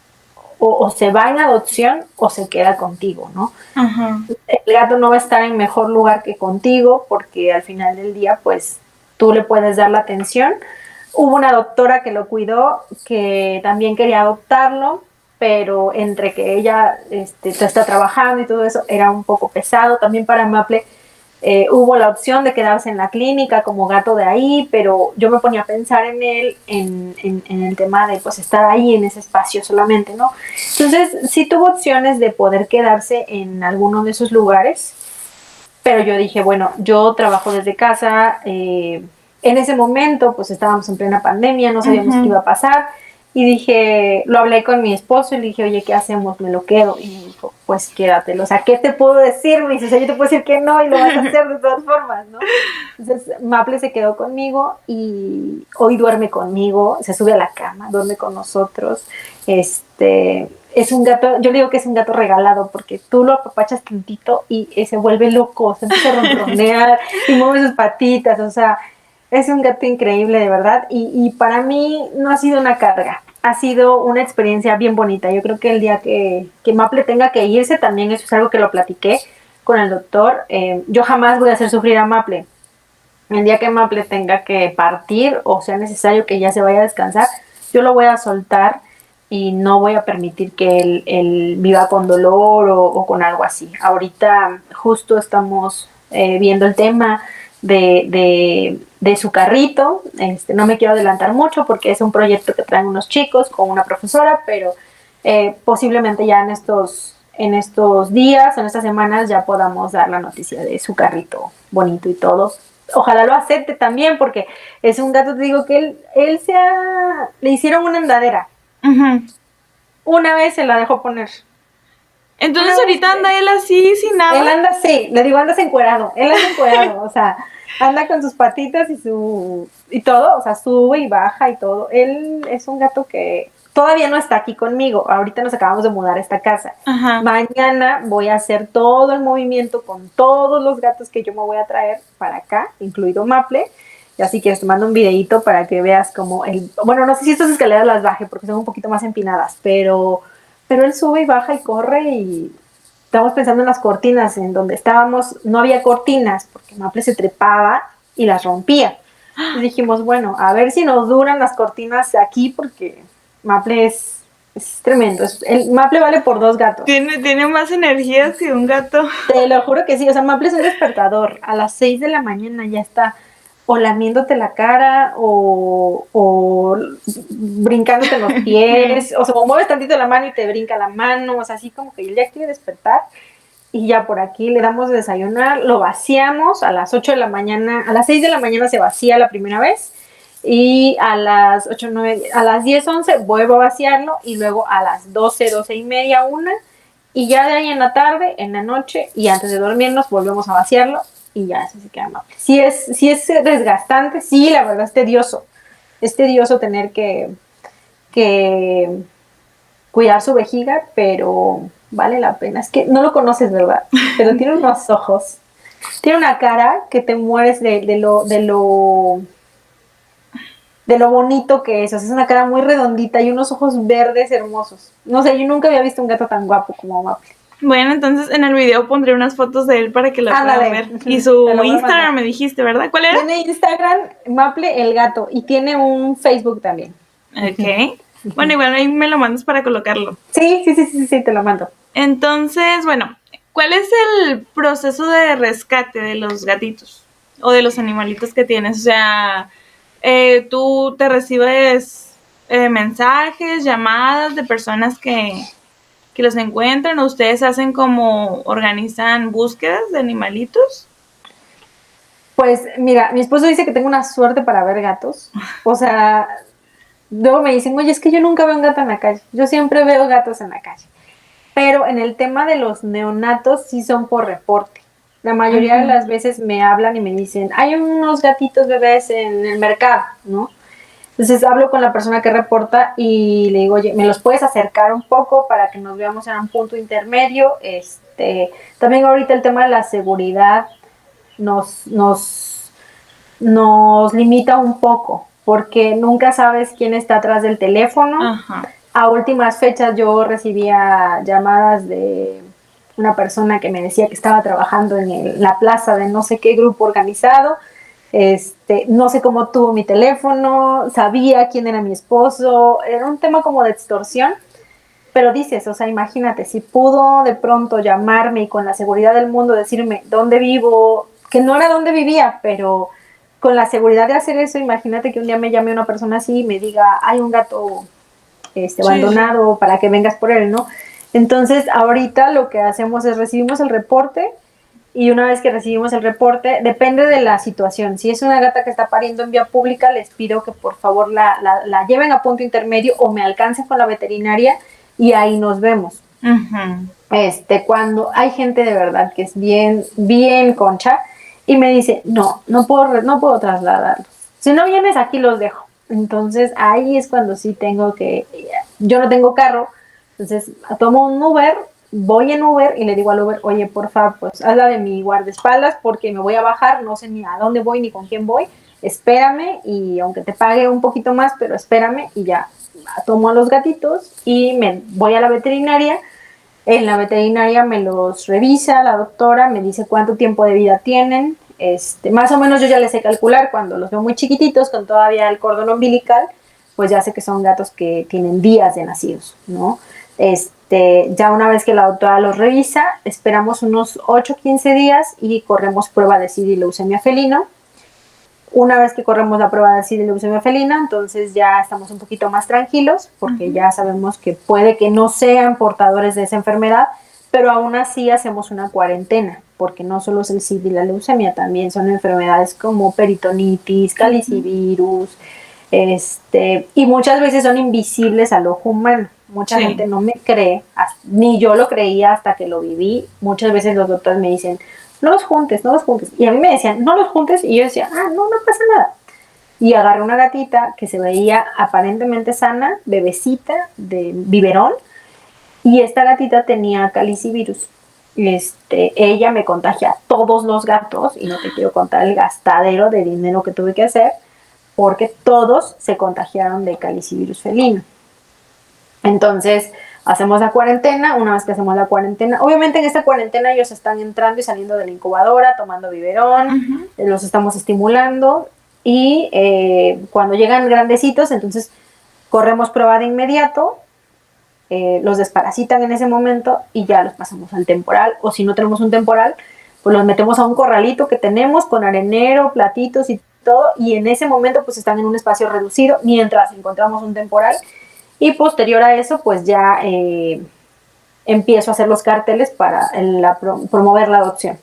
va en adopción o se queda contigo, ¿no? Ajá. El gato no va a estar en mejor lugar que contigo porque al final del día, pues, tú le puedes dar la atención. Hubo una doctora que lo cuidó, que también quería adoptarlo, pero entre que ella está trabajando y todo eso, era un poco pesado. También para Maple hubo la opción de quedarse en la clínica como gato de ahí, pero yo me ponía a pensar en él, en el tema de pues estar ahí en ese espacio solamente, ¿no? Entonces sí tuvo opciones de poder quedarse en alguno de esos lugares, pero yo dije, bueno, yo trabajo desde casa, en ese momento pues estábamos en plena pandemia, no sabíamos qué iba a pasar, y dije, lo hablé con mi esposo y le dije, oye, ¿qué hacemos? Me lo quedo. Y me dijo, pues quédatelo. O sea, ¿qué te puedo decir? Me dice, o sea, yo te puedo decir que no y lo vas a hacer de todas formas, ¿no? Entonces, Maple se quedó conmigo y hoy duerme conmigo, se sube a la cama, duerme con nosotros. Es un gato, yo le digo que es un gato regalado porque tú lo apapachas tantito y se vuelve loco, se empieza a ronronear y mueve sus patitas, o sea, es un gato increíble, de verdad, y para mí no ha sido una carga, ha sido una experiencia bien bonita. Yo creo que el día que Maple tenga que irse, también eso es algo que lo platiqué con el doctor, yo jamás voy a hacer sufrir a Maple. El día que Maple tenga que partir o sea necesario que ya se vaya a descansar, yo lo voy a soltar y no voy a permitir que él viva con dolor o con algo así. Ahorita justo estamos viendo el tema de su carrito. No me quiero adelantar mucho porque es un proyecto que traen unos chicos con una profesora, pero posiblemente ya en estos días, en estas semanas, ya podamos dar la noticia de su carrito bonito y todo. Ojalá lo acepte también, porque es un gato, te digo, que él le hicieron una andadera. Una vez se la dejó poner. Entonces ahorita anda él así, sin nada. Él anda así, le digo, andas encuerado. Él anda encuerado, o sea, anda con sus patitas y todo, o sea, sube y baja y todo. Él es un gato que todavía no está aquí conmigo. Ahorita nos acabamos de mudar a esta casa. Mañana voy a hacer todo el movimiento con todos los gatos que yo me voy a traer para acá, incluido Maple. Y así que te mando un videito para que veas como bueno, no sé si estas escaleras las baje porque son un poquito más empinadas, pero él sube y baja y corre, y estamos pensando en las cortinas. En donde estábamos no había cortinas porque Maple se trepaba y las rompía. Y dijimos, bueno, a ver si nos duran las cortinas aquí, porque Maple es tremendo. Maple vale por 2 gatos. Tiene más energías que un gato. Te lo juro que sí, o sea, Maple es un despertador. A las 6 de la mañana ya está o lamiéndote la cara o brincándote en los pies, o sea, como mueves tantito la mano y te brinca la mano, o sea, así como que él ya quiere despertar. Y ya por aquí le damos de desayunar, lo vaciamos a las 8 de la mañana, a las 6 de la mañana se vacía la primera vez, y a las 8, 9, a las 10, 11 vuelvo a vaciarlo, y luego a las 12, 12 y media, 1, y ya de ahí en la tarde, en la noche, y antes de dormirnos volvemos a vaciarlo, y ya eso se queda Maple. Sí es desgastante, sí, la verdad es tedioso tener que cuidar su vejiga, pero vale la pena. Es que no lo conoces, ¿verdad? Pero tiene unos ojos, tiene una cara que te mueres de lo bonito que es. O sea, es una cara muy redondita y unos ojos verdes hermosos. No sé, yo nunca había visto un gato tan guapo como Maple. Bueno, entonces en el video pondré unas fotos de él para que lo puedan ver. Y su Instagram me dijiste, ¿verdad? ¿Cuál era? Tiene Instagram, Maple el gato, y tiene un Facebook también. Ok. Bueno, igual ahí me lo mandas para colocarlo. Sí, te lo mando. Entonces, bueno, ¿cuál es el proceso de rescate de los gatitos o de los animalitos que tienes? O sea, tú te recibes mensajes, llamadas de personas que los encuentran, o ustedes hacen como, organizan búsquedas de animalitos. Pues mira, mi esposo dice que tengo una suerte para ver gatos. O sea, luego me dicen, oye, es que yo nunca veo un gato en la calle. Yo siempre veo gatos en la calle. Pero en el tema de los neonatos sí son por reporte. La mayoría de las veces me hablan y me dicen, hay unos gatitos bebés en el mercado, ¿no? Entonces hablo con la persona que reporta y le digo, oye, ¿me los puedes acercar un poco para que nos veamos en un punto intermedio? También ahorita el tema de la seguridad nos limita un poco, porque nunca sabes quién está atrás del teléfono. Ajá. A últimas fechas yo recibía llamadas de una persona que me decía que estaba trabajando en la plaza de no sé qué grupo organizado. No sé cómo tuvo mi teléfono, sabía quién era mi esposo, era un tema como de extorsión, pero dices, o sea, imagínate, si pudo de pronto llamarme y con la seguridad del mundo decirme dónde vivo, que no era dónde vivía, pero con la seguridad de hacer eso, imagínate que un día me llame una persona así y me diga, hay un gato abandonado, para que vengas por él, ¿no? Entonces, ahorita lo que hacemos es recibimos el reporte, y una vez que recibimos el reporte, depende de la situación. Si es una gata que está pariendo en vía pública, les pido que por favor la lleven a punto intermedio o me alcancen con la veterinaria y ahí nos vemos. Cuando hay gente de verdad que es bien, bien concha y me dice, no puedo trasladarlos. Si no vienes, aquí los dejo. Entonces ahí es cuando sí tengo que, yo no tengo carro, entonces tomo un Uber, voy en Uber y le digo al Uber, oye, por favor, pues hazla de mi guardaespaldas porque me voy a bajar, no sé ni a dónde voy ni con quién voy, espérame, y aunque te pague un poquito más, pero espérame, y ya tomo a los gatitos y me voy a la veterinaria. En la veterinaria me los revisa la doctora, me dice cuánto tiempo de vida tienen. Más o menos yo ya les sé calcular cuando los veo muy chiquititos, con todavía el cordón umbilical, pues ya sé que son gatos que tienen días de nacidos, ¿no? Ya una vez que la doctora los revisa, esperamos unos 8 o 15 días y corremos prueba de CD leucemia felino. Una vez que corremos la prueba de SIDA y leucemia felina, entonces ya estamos un poquito más tranquilos porque ya sabemos que puede que no sean portadores de esa enfermedad, pero aún así hacemos una cuarentena, porque no solo es el SIDA y la leucemia, también son enfermedades como peritonitis, calicivirus, y muchas veces son invisibles al ojo humano. Mucha gente no me cree, ni yo lo creía hasta que lo viví. Muchas veces los doctores me dicen, no los juntes, no los juntes. Y a mí me decían, no los juntes, y yo decía, no pasa nada. Y agarré una gatita que se veía aparentemente sana, bebecita, de biberón, y esta gatita tenía calicivirus. Ella me contagia a todos los gatos, y no te quiero contar el gastadero de dinero que tuve que hacer, porque todos se contagiaron de calicivirus felino. Entonces, hacemos la cuarentena. Una vez que hacemos la cuarentena, obviamente en esta cuarentena ellos están entrando y saliendo de la incubadora, tomando biberón, los estamos estimulando, y cuando llegan grandecitos, entonces corremos prueba de inmediato, los desparasitan en ese momento y ya los pasamos al temporal, o si no tenemos un temporal, pues los metemos a un corralito que tenemos con arenero, platitos y todo, y en ese momento pues están en un espacio reducido mientras encontramos un temporal, y posterior a eso pues ya empiezo a hacer los carteles para promover la adopción.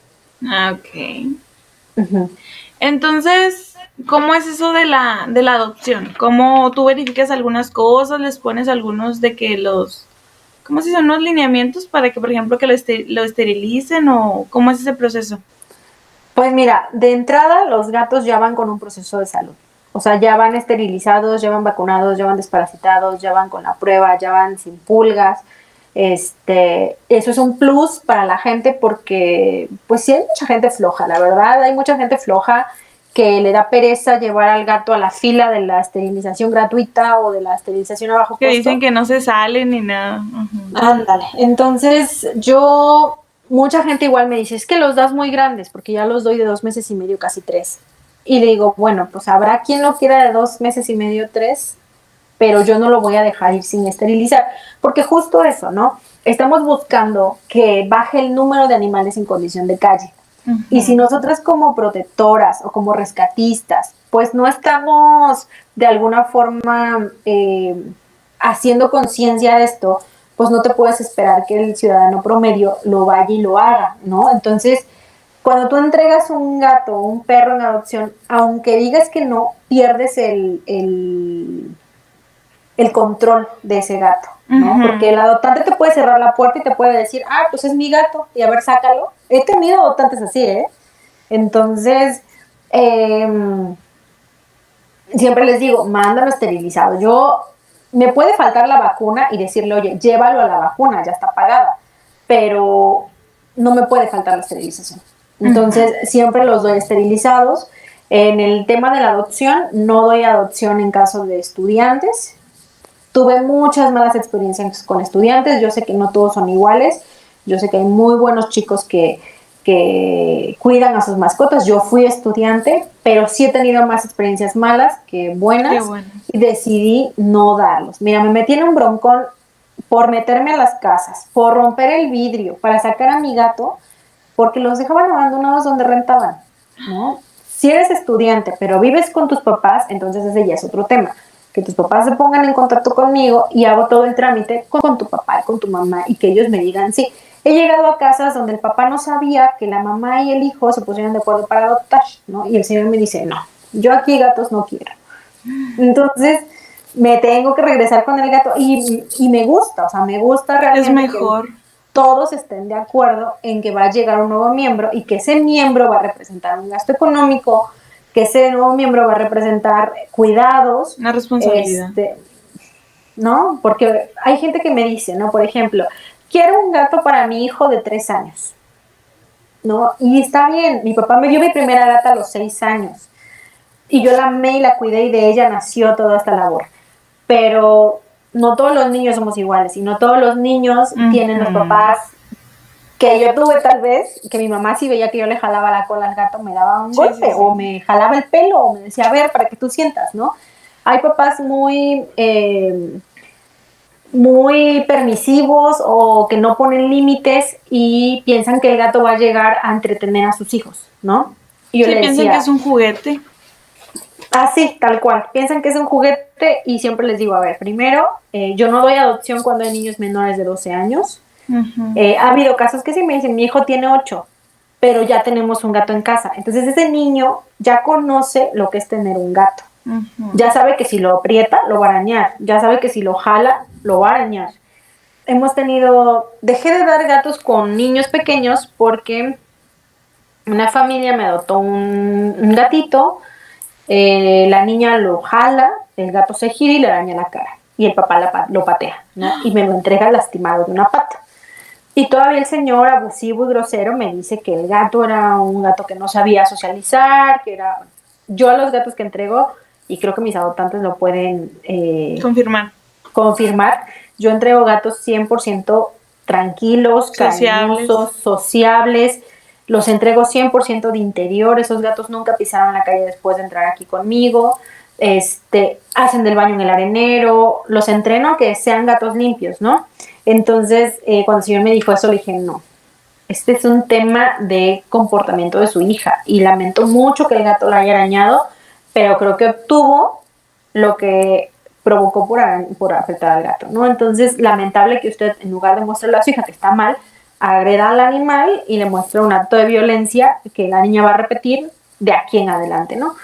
Ok. Entonces, ¿cómo es eso de la adopción? ¿Cómo tú verificas algunas cosas, les pones algunos de que ¿cómo se llaman? Unos lineamientos para que, por ejemplo, que lo esterilicen, o cómo es ese proceso? Pues mira, de entrada los gatos ya van con un proceso de salud. O sea, ya van esterilizados, ya van vacunados, ya van desparasitados, ya van con la prueba, ya van sin pulgas. Eso es un plus para la gente porque, pues sí hay mucha gente floja, la verdad, hay mucha gente floja que le da pereza llevar al gato a la fila de la esterilización gratuita o de la esterilización a bajo costo. Que dicen que no se salen ni nada. Ándale, entonces mucha gente igual me dice, es que los das muy grandes, porque ya los doy de 2 meses y medio, casi 3. Y le digo, bueno, pues habrá quien lo quiera de 2 meses y medio, 3, pero yo no lo voy a dejar ir sin esterilizar, porque justo eso, ¿no? Estamos buscando que baje el número de animales en condición de calle. Y si nosotras como protectoras o como rescatistas, pues no estamos de alguna forma haciendo conciencia de esto, pues no te puedes esperar que el ciudadano promedio lo vaya y lo haga, ¿no? Entonces, cuando tú entregas un gato o un perro en adopción, aunque digas que no, pierdes el control de ese gato, ¿no? Porque el adoptante te puede cerrar la puerta y te puede decir, pues es mi gato, y a ver, sácalo. He tenido adoptantes así, Entonces, siempre les digo, mándalo esterilizado. Me puede faltar la vacuna y decirle, oye, llévalo a la vacuna, ya está pagada, pero no me puede faltar la esterilización. Entonces, siempre los doy esterilizados. En el tema de la adopción, no doy adopción en caso de estudiantes. Tuve muchas malas experiencias con estudiantes. Yo sé que no todos son iguales. Yo sé que hay muy buenos chicos que cuidan a sus mascotas. Yo fui estudiante, pero sí he tenido más experiencias malas que buenas. Qué bueno. Y decidí no darlos. Mira, me metí en un broncón por meterme a las casas, por romper el vidrio, para sacar a mi gato, porque los dejaban abandonados donde rentaban, ¿no? Si eres estudiante, pero vives con tus papás, entonces ese ya es otro tema. Que tus papás se pongan en contacto conmigo y hago todo el trámite con tu papá y con tu mamá, y que ellos me digan, sí. He llegado a casas donde el papá no sabía que la mamá y el hijo se pusieron de acuerdo para adoptar, ¿no? Y el señor me dice, no, yo aquí gatos no quiero. Entonces, me tengo que regresar con el gato y me gusta, o sea, me gusta realmente. Es mejor. Que todos estén de acuerdo en que va a llegar un nuevo miembro y que ese miembro va a representar un gasto económico, que ese nuevo miembro va a representar cuidados. Una responsabilidad. ¿No? Porque hay gente que me dice, ¿no? Por ejemplo, quiero un gato para mi hijo de 3 años, ¿no? Y está bien, mi papá me dio mi primera gata a los 6 años. Y yo la amé y la cuidé y de ella nació toda esta labor. Pero no todos los niños somos iguales y no todos los niños tienen los papás que yo tuve, tal vez, que mi mamá si veía que yo le jalaba la cola al gato me daba un golpe, sí. O me jalaba el pelo o me decía, a ver, para que tú sientas, ¿no? Hay papás muy permisivos o que no ponen límites y piensan que el gato va a llegar a entretener a sus hijos, ¿no? Y yo le decía, piensan que es un juguete. Así, tal cual. Piensan que es un juguete y siempre les digo, a ver, primero, yo no doy adopción cuando hay niños menores de 12 años. Ha habido casos que sí me dicen, mi hijo tiene 8, pero ya tenemos un gato en casa. Entonces ese niño ya conoce lo que es tener un gato. Ya sabe que si lo aprieta, lo va a arañar. Ya sabe que si lo jala, lo va a arañar. Dejé de dar gatos con niños pequeños porque una familia me adoptó un gatito. La niña lo jala, el gato se gira y le araña la cara. Y el papá lo patea, ¿no? Y me lo entrega lastimado de una pata. Y todavía el señor abusivo y grosero me dice que el gato era un gato que no sabía socializar, que era... Yo a los gatos que entrego, y creo que mis adoptantes lo pueden confirmar, yo entrego gatos 100% tranquilos, cariñosos, sociables, los entrego 100% de interior, esos gatos nunca pisaron la calle después de entrar aquí conmigo, hacen del baño en el arenero, los entreno a que sean gatos limpios, ¿no? Entonces, cuando el señor me dijo eso, le dije, no, este es un tema de comportamiento de su hija y lamento mucho que el gato la haya arañado, pero creo que obtuvo lo que provocó por afectar al gato, ¿no? Entonces, lamentable que usted, en lugar de mostrarle a su hija que está mal, agreda al animal y le muestra un acto de violencia que la niña va a repetir de aquí en adelante, ¿no?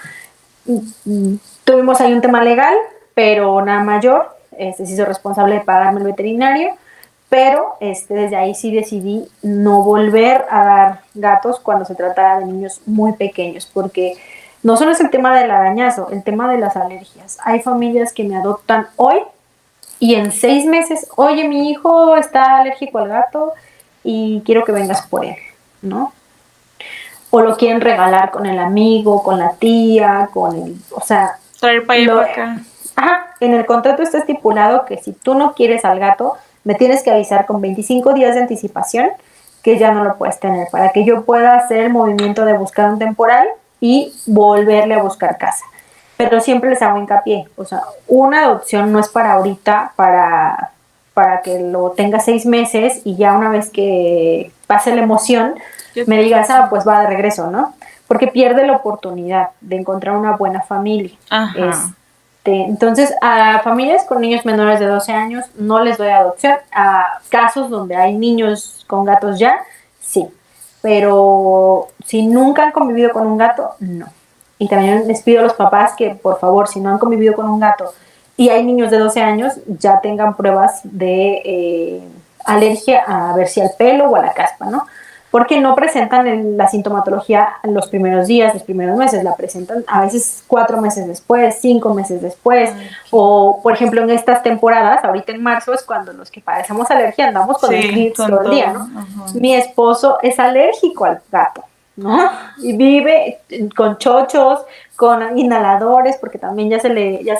Tuvimos ahí un tema legal, pero nada mayor, se hizo responsable de pagarme el veterinario, pero desde ahí sí decidí no volver a dar gatos cuando se tratara de niños muy pequeños, porque no solo es el tema del arañazo, el tema de las alergias. Hay familias que me adoptan hoy y en 6 meses, oye, mi hijo está alérgico al gato y quiero que vengas por él, ¿no? O lo quieren regalar con el amigo, con la tía, o sea... Traer para allá para acá. Ajá, en el contrato está estipulado que si tú no quieres al gato, me tienes que avisar con 25 días de anticipación que ya no lo puedes tener, para que yo pueda hacer el movimiento de buscar un temporal y volverle a buscar casa. Pero siempre les hago hincapié, o sea, una adopción no es para ahorita, para que lo tenga 6 meses y ya una vez que pase la emoción, me digas, pues va de regreso, ¿no? Porque pierde la oportunidad de encontrar una buena familia. Ajá. Entonces, a familias con niños menores de 12 años no les doy adopción. A casos donde hay niños con gatos ya, sí. Pero si nunca han convivido con un gato, no. Y también les pido a los papás que, por favor, si no han convivido con un gato y hay niños de 12 años, ya tengan pruebas de alergia a ver si al pelo o a la caspa, ¿no? Porque no presentan la sintomatología en los primeros días, los primeros meses, la presentan a veces 4 meses después, 5 meses después, o por ejemplo en estas temporadas, ahorita en marzo es cuando los que padecemos alergia andamos con el grips todo el día, ¿no? Mi esposo es alérgico al gato, ¿no? Y vive con chochos, con inhaladores, porque también ya se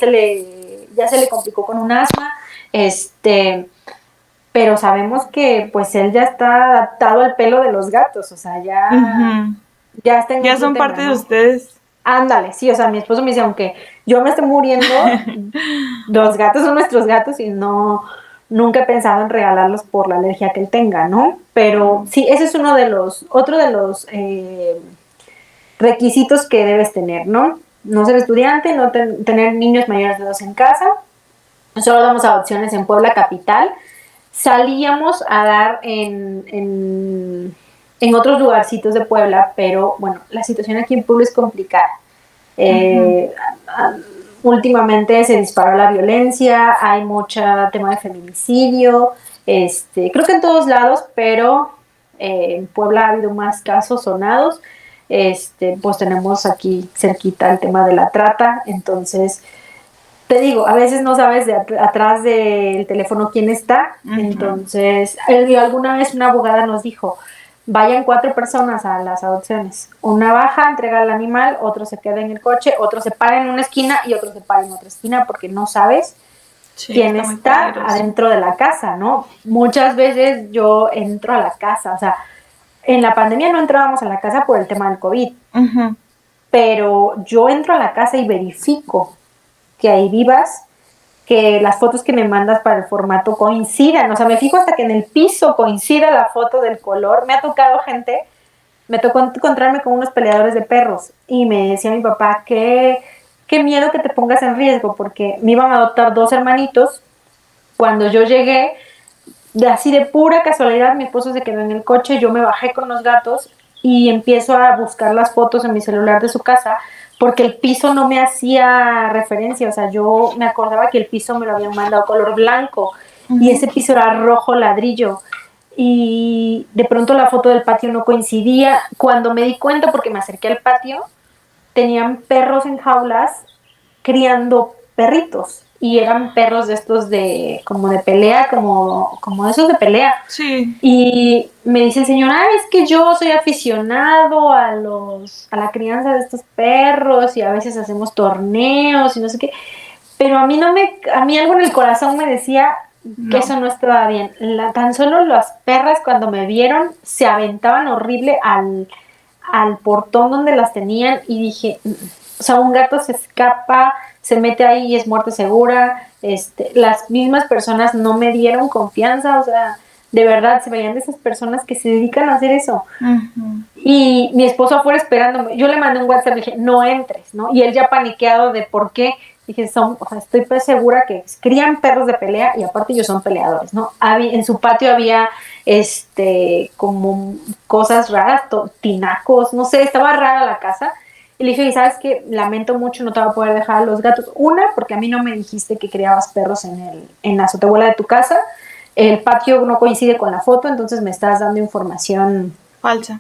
le complicó con un asma, pero sabemos que pues él ya está adaptado al pelo de los gatos, o sea, ya está en ya son tema, parte, ¿no?, de ustedes. Ándale, sí, o sea, mi esposo me dice, aunque yo me esté muriendo, los gatos son nuestros gatos y nunca he pensado en regalarlos por la alergia que él tenga, ¿no? Pero sí, ese es otro de los requisitos que debes tener, ¿no? No ser estudiante, no tener niños mayores de 2 en casa. Solo damos adopciones en Puebla capital. Salíamos a dar en otros lugarcitos de Puebla, pero bueno, la situación aquí en Puebla es complicada. Últimamente se disparó la violencia, hay mucho tema de feminicidio, creo que en todos lados, pero en Puebla ha habido más casos sonados. Pues tenemos aquí cerquita el tema de la trata, entonces te digo, a veces no sabes atrás del teléfono quién está. Entonces, alguna vez una abogada nos dijo, vayan 4 personas a las adopciones, una baja, entrega al animal, otro se queda en el coche, otro se para en una esquina y otro se para en otra esquina, porque no sabes quién está adentro de la casa, ¿no? Muchas veces yo entro a la casa, o sea, en la pandemia no entrábamos a la casa por el tema del COVID, pero yo entro a la casa y verifico que ahí vivas, que las fotos que me mandas para el formato coincidan, o sea, me fijo hasta que en el piso coincida la foto del color. Me ha tocado me tocó encontrarme con unos peleadores de perros y me decía mi papá, qué qué miedo que te pongas en riesgo, porque me iban a adoptar 2 hermanitos. Cuando yo llegué, así de pura casualidad, mi esposo se quedó en el coche, yo me bajé con los gatos y empiezo a buscar las fotos en mi celular de su casa, porque el piso no me hacía referencia, o sea, yo me acordaba que el piso me lo habían mandado color blanco, y ese piso era rojo ladrillo, y de pronto la foto del patio no coincidía. Cuando me di cuenta, porque me acerqué al patio, tenían perros en jaulas criando perritos, y eran perros de estos de como de pelea, como esos de pelea. Sí. Y me dice el señor, es que yo soy aficionado a la crianza de estos perros y a veces hacemos torneos y no sé qué. Pero a mí algo en el corazón me decía que eso no estaba bien. Tan solo las perras, cuando me vieron, se aventaban horrible al portón donde las tenían, y dije, o sea, un gato se escapa, se mete ahí y es muerte segura. Las mismas personas no me dieron confianza, o sea, de verdad se veían de esas personas que se dedican a hacer eso. Y mi esposo afuera esperándome, yo le mandé un WhatsApp, le dije, no entres, ¿no? Y él ya paniqueado de por qué. Dije, estoy pues segura que crían perros de pelea, y aparte ellos son peleadores, ¿no? En su patio había como cosas raras, tinacos, no sé, estaba rara la casa. Y le dije, ¿sabes qué? Lamento mucho, no te voy a poder dejar a los gatos. Una, porque a mí no me dijiste que criabas perros en la azotehuela de tu casa. El patio no coincide con la foto, entonces me estás dando información falsa.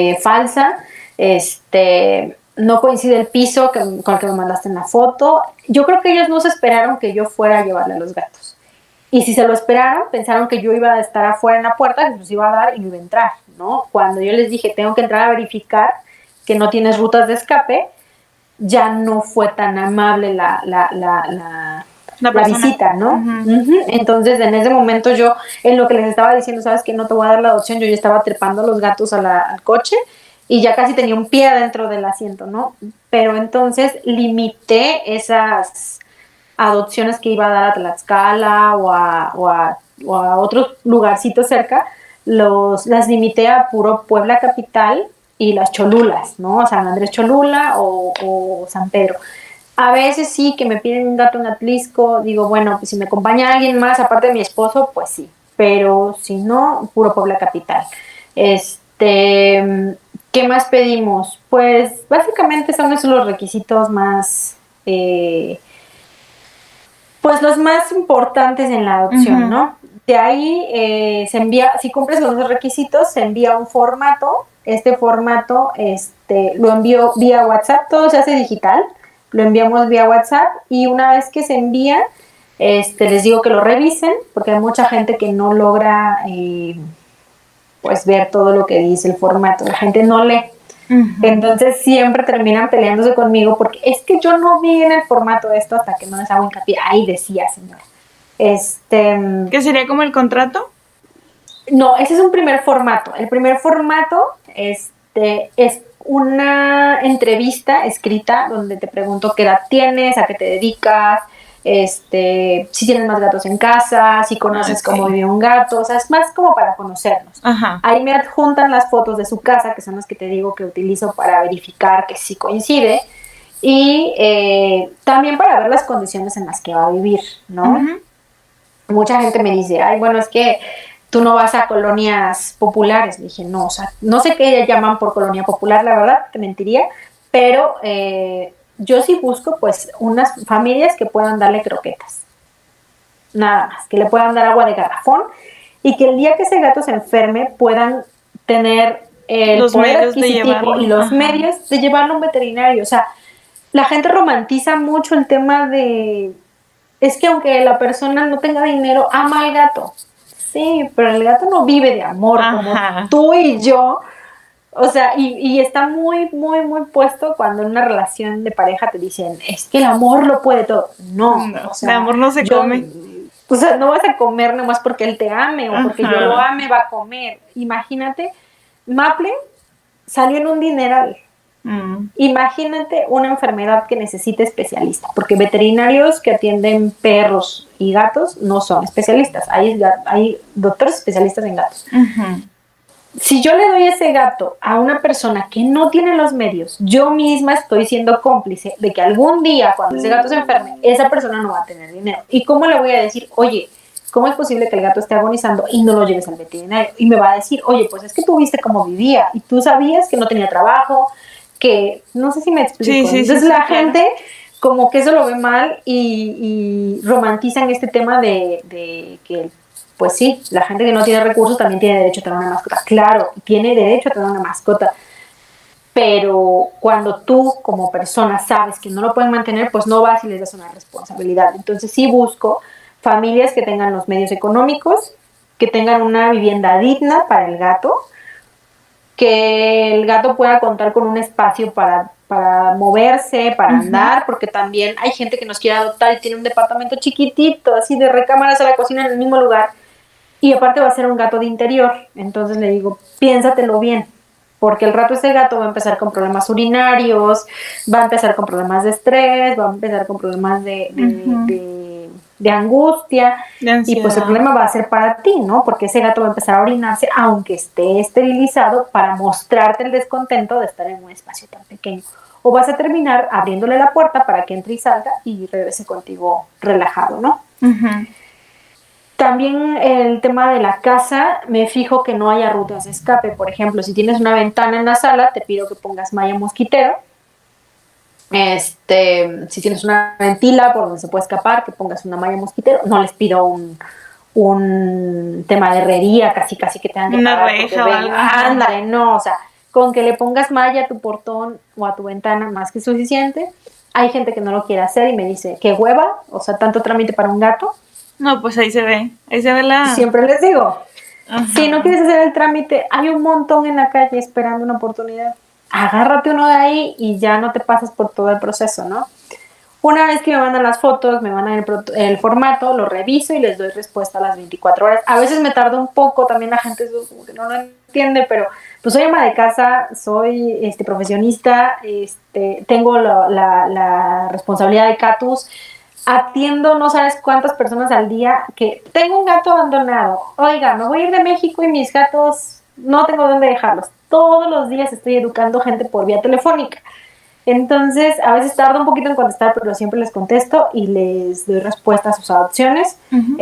No coincide el piso con el que me mandaste en la foto. Yo creo que ellos no se esperaron que yo fuera a llevarle a los gatos. Y si se lo esperaron, pensaron que yo iba a estar afuera en la puerta, que los iba a dar y no iba a entrar, ¿no? Cuando yo les dije, tengo que entrar a verificar que no tienes rutas de escape, ya no fue tan amable la visita, ¿no? Entonces, en ese momento yo, en lo que les estaba diciendo, sabes que no te voy a dar la adopción, yo ya estaba trepando a los gatos al coche, y ya casi tenía un pie dentro del asiento, ¿no? Pero entonces limité esas adopciones que iba a dar a Tlaxcala o a otros lugarcitos cerca, las limité a puro Puebla capital y las Cholulas, ¿no? San Andrés Cholula o San Pedro. A veces sí que me piden un gato en Atlisco, digo, bueno, pues si me acompaña alguien más aparte de mi esposo, pues sí, pero si no, puro Puebla capital. ¿Qué más pedimos? Pues básicamente son esos los requisitos más, pues los más importantes en la adopción, ¿no? De ahí se envía, si cumples con esos requisitos, se envía un formato. Este formato lo envío vía WhatsApp, todo se hace digital, lo enviamos vía WhatsApp, y una vez que se envía, les digo que lo revisen, porque hay mucha gente que no logra pues ver todo lo que dice el formato, la gente no lee. Entonces siempre terminan peleándose conmigo porque es que yo no vi en el formato esto, hasta que no les hago hincapié. Ahí decía, señora. ¿Qué sería como el contrato? No, ese es un primer formato. El primer formato es una entrevista escrita donde te pregunto qué edad tienes, a qué te dedicas, si tienes más gatos en casa, si conoces cómo vive un gato, o sea, es más como para conocernos. Ahí me adjuntan las fotos de su casa, que son las que te digo que utilizo para verificar que sí coincide, y también para ver las condiciones en las que va a vivir, ¿no? Mucha gente me dice, bueno, es que tú no vas a colonias populares. Le dije, no, o sea, no sé qué llaman por colonia popular, la verdad, te mentiría, pero yo sí busco pues unas familias que puedan darle croquetas, nada más, que le puedan dar agua de garrafón, y que el día que ese gato se enferme puedan tener el poder adquisitivo y los medios de llevarlo a un veterinario. O sea, la gente romantiza mucho el tema de, es que aunque la persona no tenga dinero, ama al gato. Sí, pero el gato no vive de amor como tú y yo. O sea, y está muy, muy, muy puesto cuando en una relación de pareja te dicen, es que el amor lo puede todo. No, o sea, el amor no se come. O sea, no vas a comer nomás porque él te ame o porque yo lo ame, va a comer. Imagínate, Maple salió en un dineral. Imagínate una enfermedad que necesite especialista, porque veterinarios que atienden perros y gatos no son especialistas. Hay doctores especialistas en gatos. si yo le doy ese gato a una persona que no tiene los medios, yo misma estoy siendo cómplice de que algún día, cuando ese gato se enferme, esa persona no va a tener dinero. ¿Y cómo le voy a decir, oye, cómo es posible que el gato esté agonizando y no lo lleves al veterinario? Y me va a decir, oye, pues es que tú viste cómo vivía y tú sabías que no tenía trabajo, que no sé si me explico. Entonces la gente como que eso lo ve mal y romantizan este tema de que pues sí, la gente que no tiene recursos también tiene derecho a tener una mascota. Claro, tiene derecho a tener una mascota. Pero cuando tú como persona sabes que no lo pueden mantener, pues no vas y les das una responsabilidad. Entonces sí busco familias que tengan los medios económicos, que tengan una vivienda digna para el gato, que el gato pueda contar con un espacio para moverse, para andar, porque también hay gente que nos quiere adoptar y tiene un departamento chiquitito, así de recámaras a la cocina en el mismo lugar. Y aparte va a ser un gato de interior. Entonces le digo, piénsatelo bien. Porque el rato ese gato va a empezar con problemas urinarios, va a empezar con problemas de estrés, va a empezar con problemas de angustia. Y pues el problema va a ser para ti, ¿no? Porque ese gato va a empezar a orinarse aunque esté esterilizado para mostrarte el descontento de estar en un espacio tan pequeño. O vas a terminar abriéndole la puerta para que entre y salga y regrese contigo relajado, ¿no? También el tema de la casa, me fijo que no haya rutas de escape. Por ejemplo, si tienes una ventana en la sala, te pido que pongas malla mosquitero. Si tienes una ventila por donde se puede escapar, que pongas una malla mosquitero. No les pido un tema de herrería, casi que tengan que una reja o algo. Ándale, no, o sea, con que le pongas malla a tu portón o a tu ventana, más que suficiente. Hay gente que no lo quiere hacer y me dice, qué hueva, o sea, tanto trámite para un gato. No, pues ahí se ve la... Siempre les digo, si no quieres hacer el trámite, hay un montón en la calle esperando una oportunidad. Agárrate uno de ahí y ya no te pasas por todo el proceso, ¿no? Una vez que me mandan las fotos, me mandan el formato, lo reviso y les doy respuesta a las 24 horas. A veces me tarda un poco, también la gente como que no lo entiende, pero pues soy ama de casa, soy profesionista, tengo la responsabilidad de Catus. Atiendo no sabes cuántas personas al día que tengo un gato abandonado. Oiga, me voy a ir de México y mis gatos no tengo dónde dejarlos. Todos los días estoy educando gente por vía telefónica. Entonces, a veces tardo un poquito en contestar, pero siempre les contesto y les doy respuesta a sus adopciones.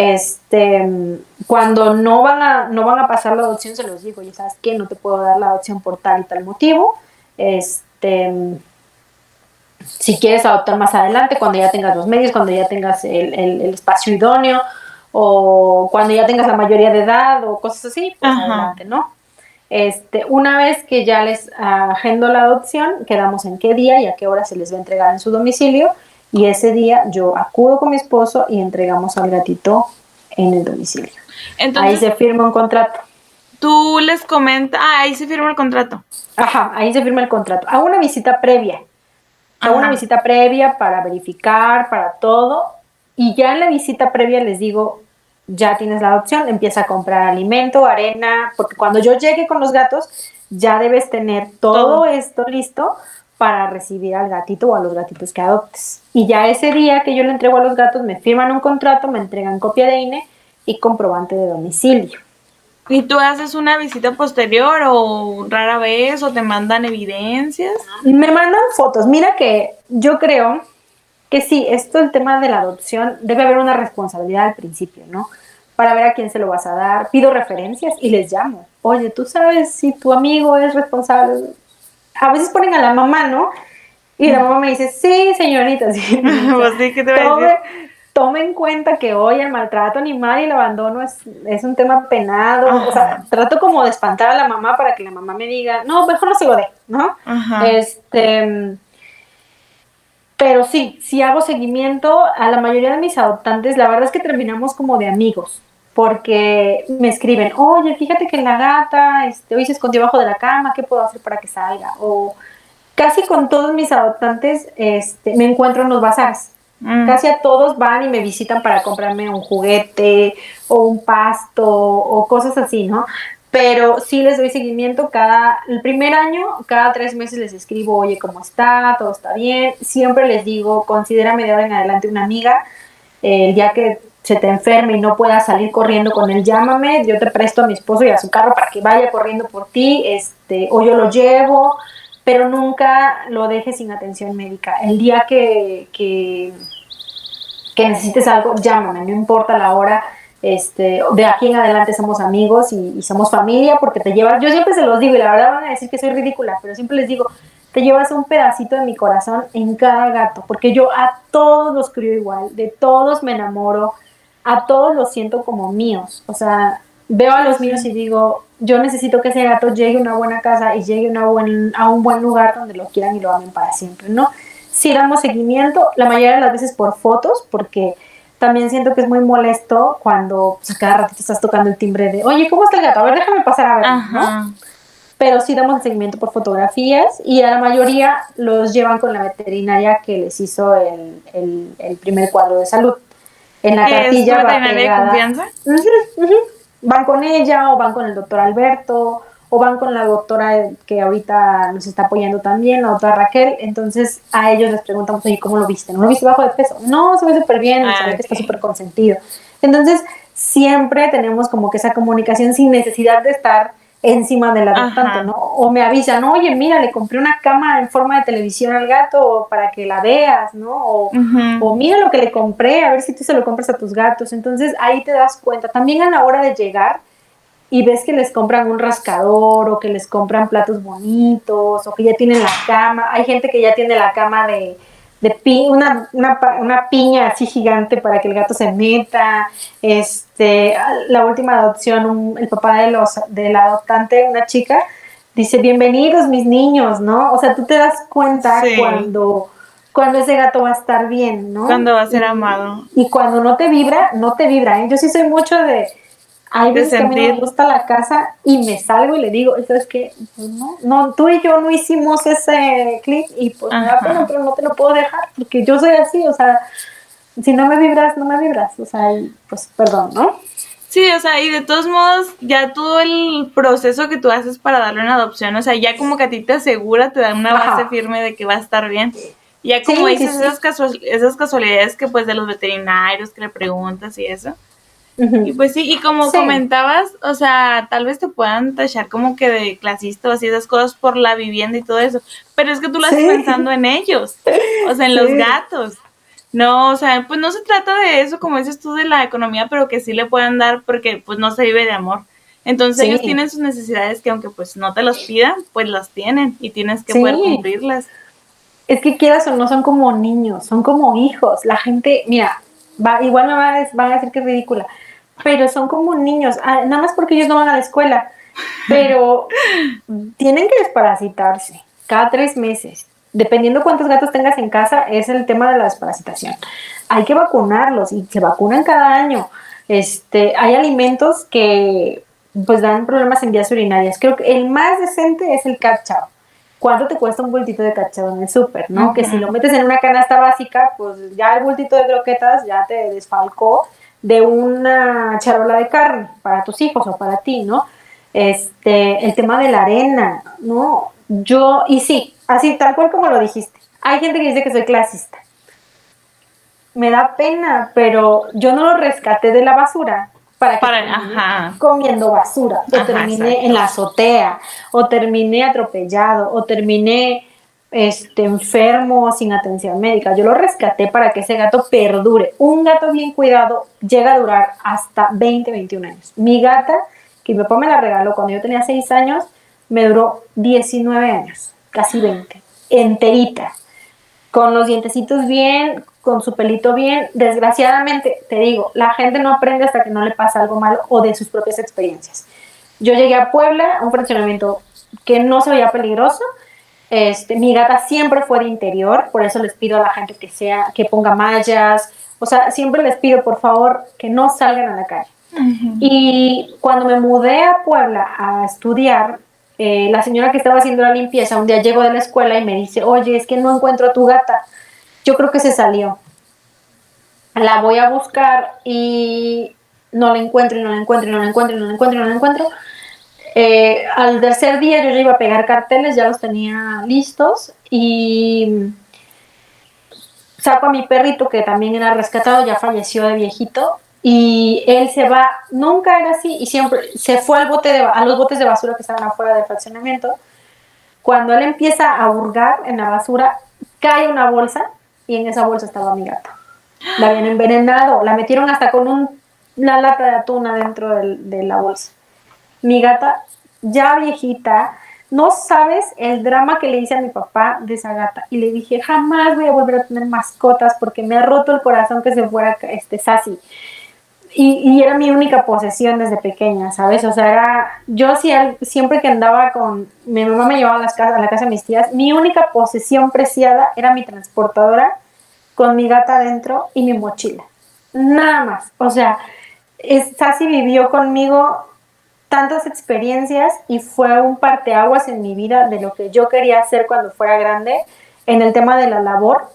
Cuando no van a pasar la adopción, se los digo, ya sabes que no te puedo dar la adopción por tal y tal motivo. Si quieres adoptar más adelante, cuando ya tengas los medios, cuando ya tengas el espacio idóneo, o cuando ya tengas la mayoría de edad, o cosas así, pues adelante, ¿no? Una vez que ya les agendo la adopción, quedamos en qué día y a qué hora se les va a entregar en su domicilio, y ese día yo acudo con mi esposo y entregamos al gatito en el domicilio. Entonces, ahí se firma un contrato. Tú les comentas, ahí se firma el contrato. Ajá, ahí se firma el contrato. Hago una visita previa. Hago una visita previa para verificar, para todo, y ya en la visita previa les digo, ya tienes la adopción, empieza a comprar alimento, arena, porque cuando yo llegue con los gatos, ya debes tener todo esto listo para recibir al gatito o a los gatitos que adoptes. Y ya ese día que yo le entrego a los gatos, me firman un contrato, me entregan copia de INE y comprobante de domicilio. ¿Y tú haces una visita posterior o rara vez o te mandan evidencias? Me mandan fotos. Mira que yo creo que sí, esto el tema de la adopción, debe haber una responsabilidad al principio, ¿no? Para ver a quién se lo vas a dar. Pido referencias y les llamo. Oye, ¿tú sabes si tu amigo es responsable? A veces ponen a la mamá, ¿no? Y la mamá me dice, sí, señorita. Sí. Pues sí, ¿qué te voy a decir? Tome en cuenta que hoy el maltrato animal y el abandono es un tema penado. O sea, trato como de espantar a la mamá para que la mamá me diga, no, mejor no se lo dé, ¿no? Pero sí hago seguimiento a la mayoría de mis adoptantes. La verdad es que terminamos como de amigos, porque me escriben, oye, fíjate que la gata hoy se escondió bajo de la cama, ¿qué puedo hacer para que salga? O casi con todos mis adoptantes me encuentro en los bazares. Casi a todos van y me visitan para comprarme un juguete o un pasto o cosas así, ¿no? Pero sí les doy seguimiento el primer año, cada 3 meses les escribo, oye, ¿cómo está? ¿Todo está bien? Siempre les digo, considérame de ahora en adelante una amiga. El día que se te enferme y no puedas salir corriendo con él, llámame, yo te presto a mi esposo y a su carro para que vaya corriendo por ti, o yo lo llevo, pero nunca lo dejes sin atención médica. El día que necesites algo, llámame, no importa la hora. De aquí en adelante somos amigos y somos familia, porque te llevas, yo siempre se los digo, y la verdad van a decir que soy ridícula, pero siempre les digo, te llevas un pedacito de mi corazón en cada gato, porque yo a todos los crío igual, de todos me enamoro, a todos los siento como míos. O sea, veo a los míos y digo, yo necesito que ese gato llegue a una buena casa y llegue a un buen lugar donde lo quieran y lo amen para siempre, ¿no? Sí damos seguimiento, la mayoría de las veces por fotos, porque también siento que es muy molesto cuando pues, a cada ratito estás tocando el timbre de, oye, ¿cómo está el gato? A ver, déjame pasar a ver, ¿no? Pero sí damos seguimiento por fotografías, y a la mayoría los llevan con la veterinaria que les hizo el primer cuadro de salud. En la cartilla ¿Es veterinaria de confianza? Van con ella, o van con el doctor Alberto, o van con la doctora que ahorita nos está apoyando también, la doctora Raquel. Entonces a ellos les preguntamos, oye, ¿cómo lo viste? ¿No lo viste bajo de peso? No, se ve súper bien, se ve que está súper consentido. Entonces siempre tenemos como que esa comunicación sin necesidad de estar encima del adoptante, ¿no? O me avisan, oye, mira, le compré una cama en forma de televisión al gato para que la veas, ¿no? O mira lo que le compré, a ver si tú se lo compras a tus gatos. Entonces ahí te das cuenta. También a la hora de llegar y ves que les compran un rascador, o que les compran platos bonitos, o que ya tienen la cama. Hay gente que ya tiene la cama una piña así gigante para que el gato se meta. La última adopción, el papá del adoptante, una chica, dice, bienvenidos mis niños, ¿no? O sea, tú te das cuenta cuando ese gato va a estar bien, ¿no? Cuando va a ser amado. Y cuando no te vibra, ¿eh? Yo sí soy mucho de... Hay veces que a mí no me gusta la casa y me salgo y le digo, ¿sabes qué? Pues no, tú y yo no hicimos ese clic, y pues me da pena, pero no te lo puedo dejar, porque yo soy así, o sea, si no me vibras, no me vibras, o sea, pues perdón, ¿no? Sí, o sea, y de todos modos, ya todo el proceso que tú haces para darle una adopción, o sea, ya como que a ti te asegura, te da una base firme de que va a estar bien. Ya como dices, esas casualidades que pues de los veterinarios que le preguntas y eso. Y pues sí, y como comentabas, o sea, tal vez te puedan tachar como que de clasista o así esas cosas por la vivienda y todo eso, pero es que tú lo estás pensando en ellos, o sea, en los gatos. No, o sea, pues no se trata de eso, como dices tú, de la economía, pero que sí le puedan dar, porque pues no se vive de amor. Entonces ellos tienen sus necesidades que aunque pues no te los pidan, pues las tienen y tienes que poder cumplirlas. Es que quieras o no, son como niños, son como hijos. La gente, mira, igual me van a decir que es ridícula, pero son como niños, nada más porque ellos no van a la escuela, pero tienen que desparasitarse cada 3 meses. Dependiendo cuántos gatos tengas en casa, es el tema de la desparasitación. Hay que vacunarlos y se vacunan cada año. Hay alimentos que pues dan problemas en vías urinarias. Creo que el más decente es el Cat-Chow. ¿Cuánto te cuesta un bultito de Cat-Chow en el súper, no? Que si lo metes en una canasta básica, pues ya el bultito de croquetas ya te desfalcó de una charola de carne para tus hijos o para ti, ¿no? El tema de la arena, ¿no? Y sí, así tal cual como lo dijiste. Hay gente que dice que soy clasista. Me da pena, pero yo no lo rescaté de la basura para termine comiendo basura, o terminé en la azotea, o terminé atropellado, o terminé enfermo sin atención médica. Yo lo rescaté para que ese gato perdure. Un gato bien cuidado llega a durar hasta 20, 21 años. Mi gata, que mi papá me la regaló cuando yo tenía 6 años, me duró 19 años, casi 20, enterita, con los dientecitos bien, con su pelito bien. Desgraciadamente, te digo, la gente no aprende hasta que no le pasa algo malo o de sus propias experiencias. Yo llegué a Puebla, a un fraccionamiento que no se veía peligroso. Mi gata siempre fue de interior, por eso les pido a la gente que ponga mallas, o sea, siempre les pido por favor que no salgan a la calle. Y cuando me mudé a Puebla a estudiar, la señora que estaba haciendo la limpieza un día llegó de la escuela y me dice, oye, es que no encuentro a tu gata, yo creo que se salió, la voy a buscar y no la encuentro, y no la encuentro, y no la encuentro, y no la encuentro, y no la encuentro. Al tercer día yo ya iba a pegar carteles, ya los tenía listos, y saco a mi perrito que también era rescatado, ya falleció de viejito, y él se va, nunca era así, y siempre se fue a los botes de basura que estaban afuera del fraccionamiento. Cuando él empieza a hurgar en la basura, cae una bolsa, y en esa bolsa estaba mi gata. La habían envenenado, la metieron hasta con una lata de atún adentro de la bolsa. Mi gata, ya viejita, no sabes el drama que le hice a mi papá de esa gata. Y le dije, jamás voy a volver a tener mascotas porque me ha roto el corazón que se fuera Sassy. Y era mi única posesión desde pequeña, ¿sabes? O sea, yo siempre que andaba mi mamá me llevaba a la casa de mis tías, mi única posesión preciada era mi transportadora con mi gata adentro y mi mochila. Nada más. O sea, Sassy vivió conmigo tantas experiencias y fue un parteaguas en mi vida de lo que yo quería hacer cuando fuera grande en el tema de la labor.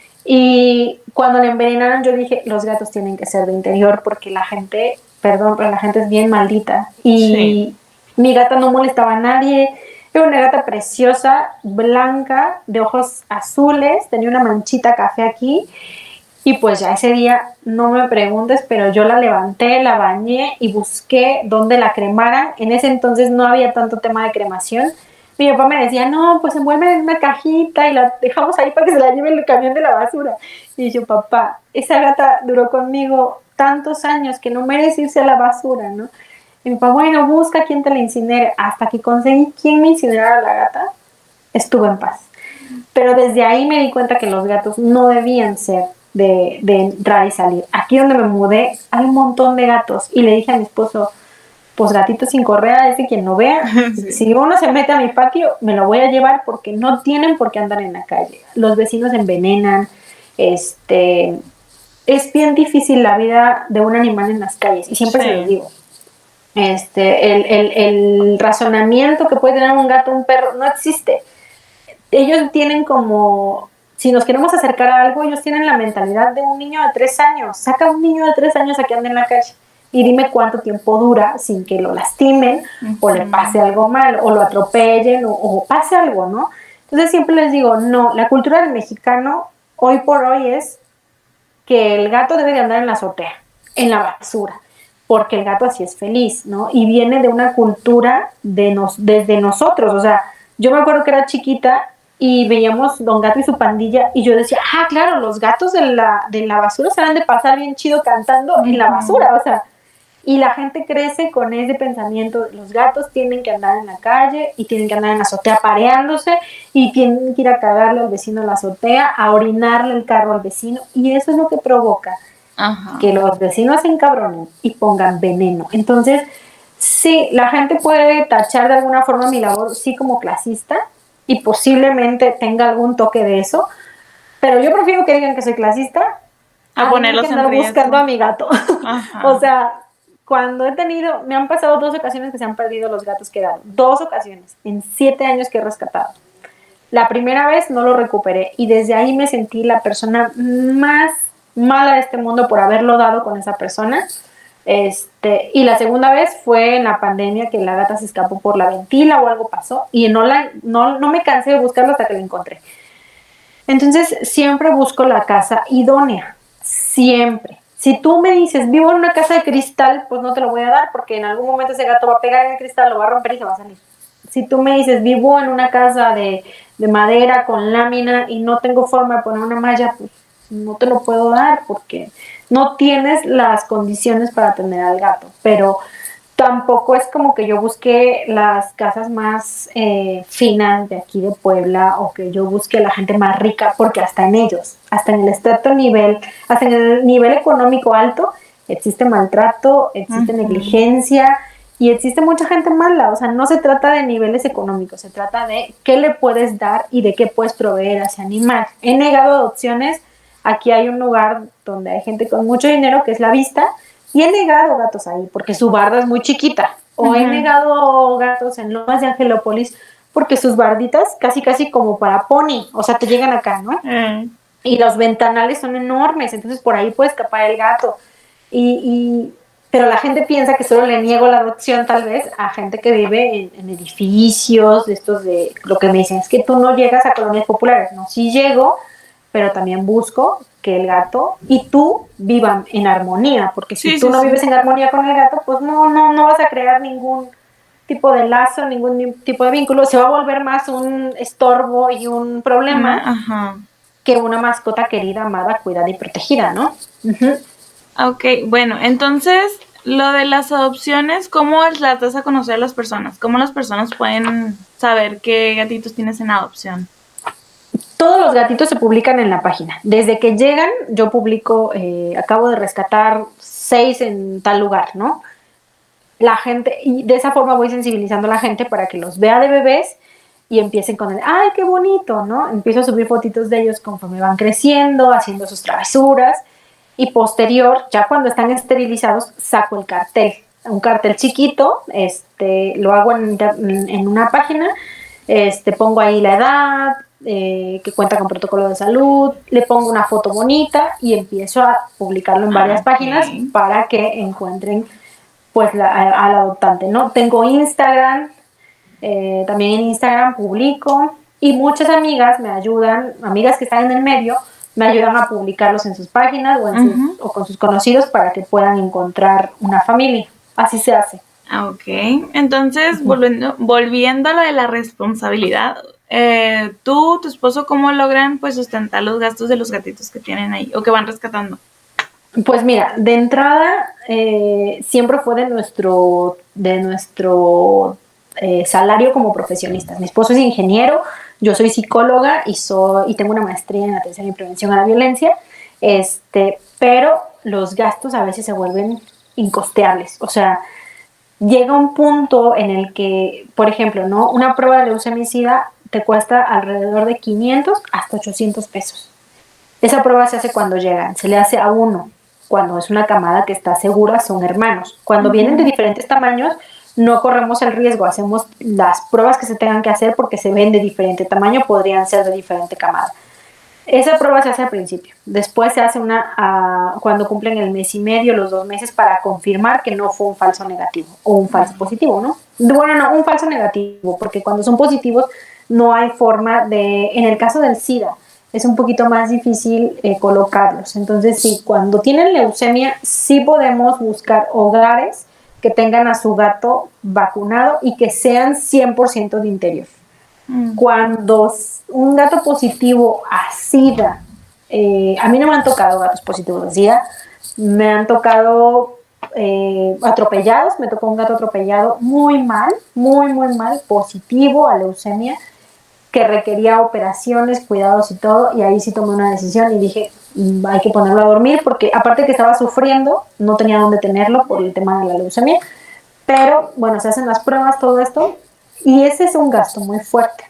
Y cuando le envenenaron yo dije, los gatos tienen que ser de interior porque la gente, perdón, pero la gente es bien maldita. Y mi gata no molestaba a nadie. Era una gata preciosa, blanca, de ojos azules, tenía una manchita café aquí. Y pues ya ese día, no me preguntes, pero yo la levanté, la bañé y busqué dónde la cremaran. En ese entonces no había tanto tema de cremación. Mi papá me decía, no, pues envuelve en una cajita y la dejamos ahí para que se la lleve el camión de la basura. Y yo, papá, esa gata duró conmigo tantos años que no merece irse a la basura, ¿no? Y mi papá, bueno, busca quien te la incinere. Hasta que conseguí quien me incinerara la gata, estuve en paz. Pero desde ahí me di cuenta que los gatos no debían ser de entrar y salir. Aquí donde me mudé hay un montón de gatos y le dije a mi esposo, pues gatito sin correa es de quien no vea. Sí. Si uno se mete a mi patio, me lo voy a llevar porque no tienen por qué andar en la calle. Los vecinos envenenan. Es bien difícil la vida de un animal en las calles y siempre se lo digo. El razonamiento que puede tener un gato o un perro no existe. Ellos tienen como, si nos queremos acercar a algo, ellos tienen la mentalidad de un niño de 3 años. Saca a un niño de 3 años a que ande en la calle y dime cuánto tiempo dura sin que lo lastimen o le pase algo mal o lo atropellen o pase algo, ¿no? Entonces siempre les digo, no, la cultura del mexicano hoy por hoy es que el gato debe de andar en la azotea, en la basura, porque el gato así es feliz, ¿no? Y viene de una cultura desde nosotros. O sea, yo me acuerdo que era chiquita y veíamos Don Gato y su pandilla y yo decía, claro, los gatos de la basura se van de pasar bien chido cantando en la basura, o sea, y la gente crece con ese pensamiento, los gatos tienen que andar en la calle y tienen que andar en la azotea pareándose y tienen que ir a cagarle al vecino en la azotea, a orinarle el carro al vecino, y eso es lo que provoca que los vecinos se encabronen y pongan veneno. Entonces, sí, la gente puede tachar de alguna forma mi labor, sí, como clasista, y posiblemente tenga algún toque de eso, pero yo prefiero que digan que soy clasista a ponerlos en riesgo buscando a mi gato. O sea, cuando me han pasado 2 ocasiones que se han perdido los gatos que he dado. 2 ocasiones en 7 años que he rescatado. La primera vez no lo recuperé y desde ahí me sentí la persona más mala de este mundo por haberlo dado con esa persona. Y la segunda vez fue en la pandemia, que la gata se escapó por la ventila o algo pasó y no me cansé de buscarlo hasta que la encontré. Entonces siempre busco la casa idónea, siempre. Si tú me dices, vivo en una casa de cristal, pues no te lo voy a dar porque en algún momento ese gato va a pegar en el cristal, lo va a romper y se va a salir. Si tú me dices, vivo en una casa de madera con lámina y no tengo forma de poner una malla, pues no te lo puedo dar porque no tienes las condiciones para tener al gato. Pero tampoco es como que yo busque las casas más finas de aquí de Puebla o que yo busque la gente más rica, porque hasta en ellos, hasta en el estrato nivel, hasta en el nivel económico alto, existe maltrato, existe negligencia y existe mucha gente mala. O sea, no se trata de niveles económicos, se trata de qué le puedes dar y de qué puedes proveer a ese animal. He negado adopciones. Aquí hay un lugar donde hay gente con mucho dinero, que es La Vista, y he negado gatos ahí porque su barda es muy chiquita. O he negado gatos en Lomas de Angelópolis porque sus barditas casi como para pony, o sea, te llegan acá, ¿no? Y los ventanales son enormes, entonces por ahí puede escapar el gato. Pero la gente piensa que solo le niego la adopción tal vez a gente que vive en edificios, de estos de lo que me dicen, es que tú no llegas a colonias populares. No, sí llego, pero también busco que el gato y tú vivan en armonía, porque si Sí, tú sí, no sí. vives en armonía con el gato, pues no vas a crear ningún tipo de lazo, ningún tipo de vínculo, se va a volver más un estorbo y un problema Ajá. que una mascota querida, amada, cuidada y protegida, ¿no? Uh-huh. Ok, bueno, entonces lo de las adopciones, ¿cómo las das a conocer a las personas? ¿Cómo las personas pueden saber qué gatitos tienes en adopción? Todos los gatitos se publican en la página. Desde que llegan, yo publico, acabo de rescatar 6 en tal lugar, ¿no? La gente, y de esa forma voy sensibilizando a la gente para que los vea de bebés y empiecen con el, ¡ay, qué bonito!, ¿no? Empiezo a subir fotitos de ellos conforme van creciendo, haciendo sus travesuras, y posterior, ya cuando están esterilizados, saco el cartel, un cartel chiquito, lo hago en una página, pongo ahí la edad, que cuenta con protocolo de salud, le pongo una foto bonita y empiezo a publicarlo en varias páginas para que encuentren pues al adoptante, ¿no? Tengo Instagram, también en Instagram publico y muchas amigas me ayudan, amigas que están en el medio, me ayudan a publicarlos en sus páginas o con sus conocidos para que puedan encontrar una familia. Así se hace. Ok, entonces volviendo a lo de la responsabilidad, tú, tu esposo, ¿cómo logran pues sustentar los gastos de los gatitos que tienen ahí o que van rescatando? Pues mira, de entrada siempre fue de nuestro salario como profesionistas. Mi esposo es ingeniero, yo soy psicóloga y tengo una maestría en atención y prevención a la violencia, pero los gastos a veces se vuelven incosteables. O sea, llega un punto en el que, por ejemplo, ¿no? Una prueba de leucemicida te cuesta alrededor de 500 hasta 800 pesos. Esa prueba se hace cuando llegan, se le hace a uno. Cuando es una camada que está segura, son hermanos. Cuando vienen de diferentes tamaños, no corremos el riesgo, hacemos las pruebas que se tengan que hacer porque se ven de diferente tamaño, podrían ser de diferente camada. Esa prueba se hace al principio, después se hace una cuando cumplen el mes y medio, los 2 meses, para confirmar que no fue un falso negativo o un falso positivo, ¿no? Bueno, no, un falso negativo, porque cuando son positivos no hay forma en el caso del SIDA, es un poquito más difícil colocarlos. Entonces, sí, cuando tienen leucemia, sí podemos buscar hogares que tengan a su gato vacunado y que sean 100% de interior. Cuando un gato positivo a SIDA, a mí no me han tocado gatos positivos a SIDA, me han tocado atropellados, me tocó un gato atropellado muy mal, positivo a leucemia, que requería operaciones, cuidados y todo, y ahí sí tomé una decisión y dije, hay que ponerlo a dormir, porque aparte que estaba sufriendo, no tenía dónde tenerlo por el tema de la leucemia, pero bueno, se hacen las pruebas, todo esto, y ese es un gasto muy fuerte.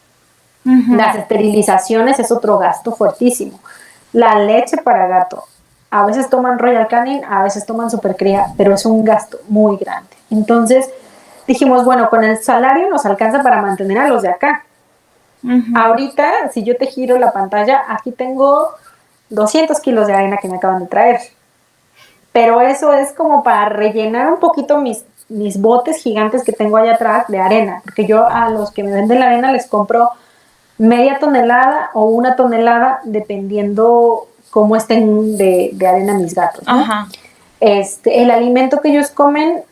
Las esterilizaciones es otro gasto fuertísimo. La leche para gato, a veces toman Royal Canin, a veces toman Supercría, pero es un gasto muy grande. Entonces dijimos, bueno, con el salario nos alcanza para mantener a los de acá. Ahorita, si yo te giro la pantalla, aquí tengo 200 kilos de arena que me acaban de traer. Pero eso es como para rellenar un poquito mis botes gigantes que tengo allá atrás de arena. Porque yo a los que me venden la arena les compro media tonelada o 1 tonelada, dependiendo cómo estén de arena mis gatos, ¿no? El alimento que ellos comen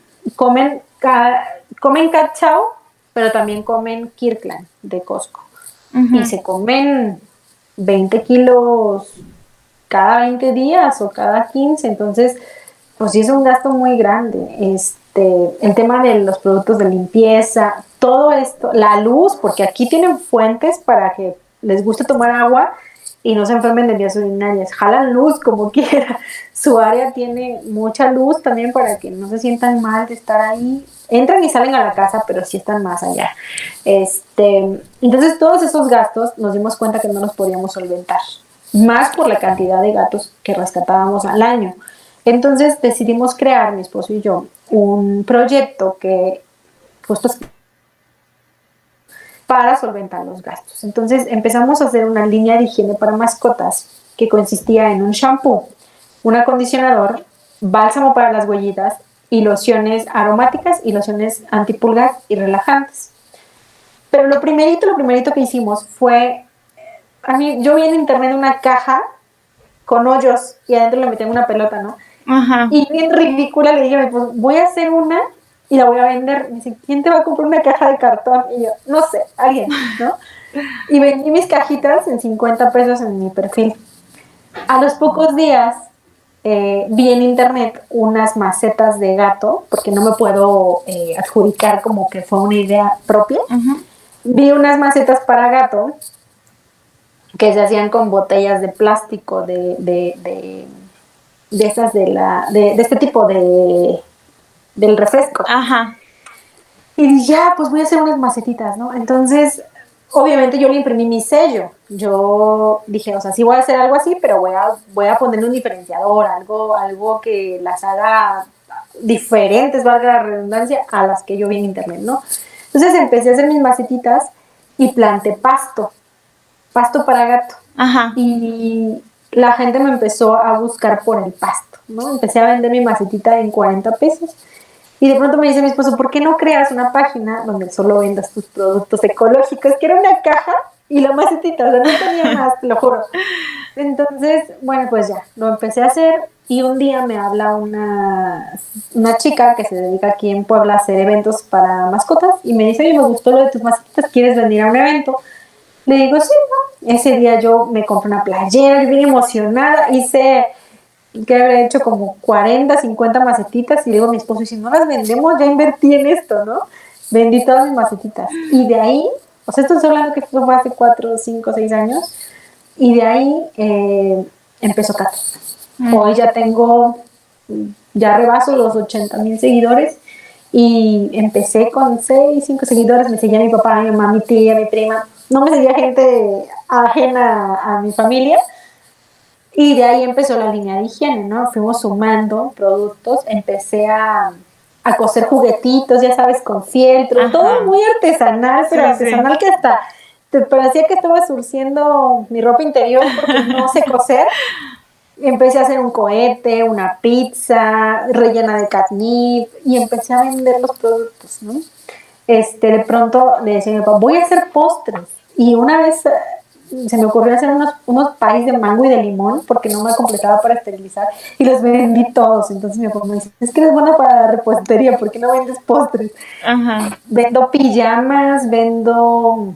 cat chow, pero también comen Kirkland de Costco. Y se comen 20 kilos cada 20 días o cada 15, entonces pues sí es un gasto muy grande. El tema de los productos de limpieza, todo esto, la luz, porque aquí tienen fuentes para que les guste tomar agua y no se enfermen de vías urinarias, jalan luz como quiera, su área tiene mucha luz también para que no se sientan mal de estar ahí, entran y salen a la casa, pero sí están más allá. Entonces todos esos gastos nos dimos cuenta que no los podíamos solventar, más por la cantidad de gatos que rescatábamos al año. Entonces decidimos crear, mi esposo y yo, un proyecto que justo para solventar los gastos. Entonces empezamos a hacer una línea de higiene para mascotas que consistía en un shampoo, un acondicionador, bálsamo para las huellitas y lociones aromáticas y lociones antipulgas y relajantes. Pero lo primerito que hicimos fue, yo vi en internet una caja con hoyos y adentro le metían una pelota, ¿no? Ajá. Y bien ridícula le dije, pues voy a hacer una y la voy a vender. Me dice, ¿quién te va a comprar una caja de cartón? Y yo, no sé, alguien, ¿no? Y vendí mis cajitas en 50 pesos en mi perfil. A los pocos días vi en internet unas macetas de gato, porque no me puedo adjudicar como que fue una idea propia. Uh-huh. Vi unas macetas para gato que se hacían con botellas de plástico de esas de este tipo del refresco. Ajá. Y dije, ya, pues voy a hacer unas macetitas, ¿no? Entonces, obviamente yo le imprimí mi sello. Yo dije, o sea, sí voy a hacer algo así, pero voy a ponerle un diferenciador, algo que las haga diferentes, valga la redundancia, a las que yo vi en internet, ¿no? Entonces empecé a hacer mis macetitas y planté pasto para gato. Ajá. Y la gente me empezó a buscar por el pasto, ¿no? Empecé a vender mi macetita en 40 pesos. Y de pronto me dice mi esposo, ¿por qué no creas una página donde solo vendas tus productos ecológicos? Quiero una caja y la macetita, o sea, no tenía más, te lo juro. Entonces, bueno, pues ya, lo empecé a hacer y un día me habla una chica que se dedica aquí en Puebla a hacer eventos para mascotas y me dice, oye, me gustó lo de tus macetitas, ¿quieres venir a un evento? Le digo, sí, ¿no? Ese día yo me compré una playera, bien emocionada, hice, que habré hecho como 40, 50 macetitas y le digo a mi esposo, y si no las vendemos, ya invertí en esto, ¿no? Vendí todas mis macetitas. Y de ahí, o sea, estoy hablando que esto fue hace 4, 5, 6 años, y de ahí empezó Cato. Hoy ya rebaso los 80,000 seguidores y empecé con 6, 5 seguidores, me seguía mi papá, mi mamá, mi tía, mi prima, no me seguía gente ajena a mi familia. Y de ahí empezó la línea de higiene, ¿no? Fuimos sumando productos, empecé a coser juguetitos, ya sabes, con fieltro, Ajá. todo muy artesanal, pero Sí, artesanal que hasta te parecía que estaba surciendo mi ropa interior porque no sé coser. Empecé a hacer un cohete, una pizza rellena de catnip y empecé a vender los productos, ¿no? De pronto le decía a mi papá, voy a hacer postres. Y una vez se me ocurrió hacer unos pies de mango y de limón porque no me completaba para esterilizar y los vendí todos. Entonces mi papá me dice, es que eres buena para la repostería, ¿por qué no vendes postres? Ajá. Vendo pijamas, vendo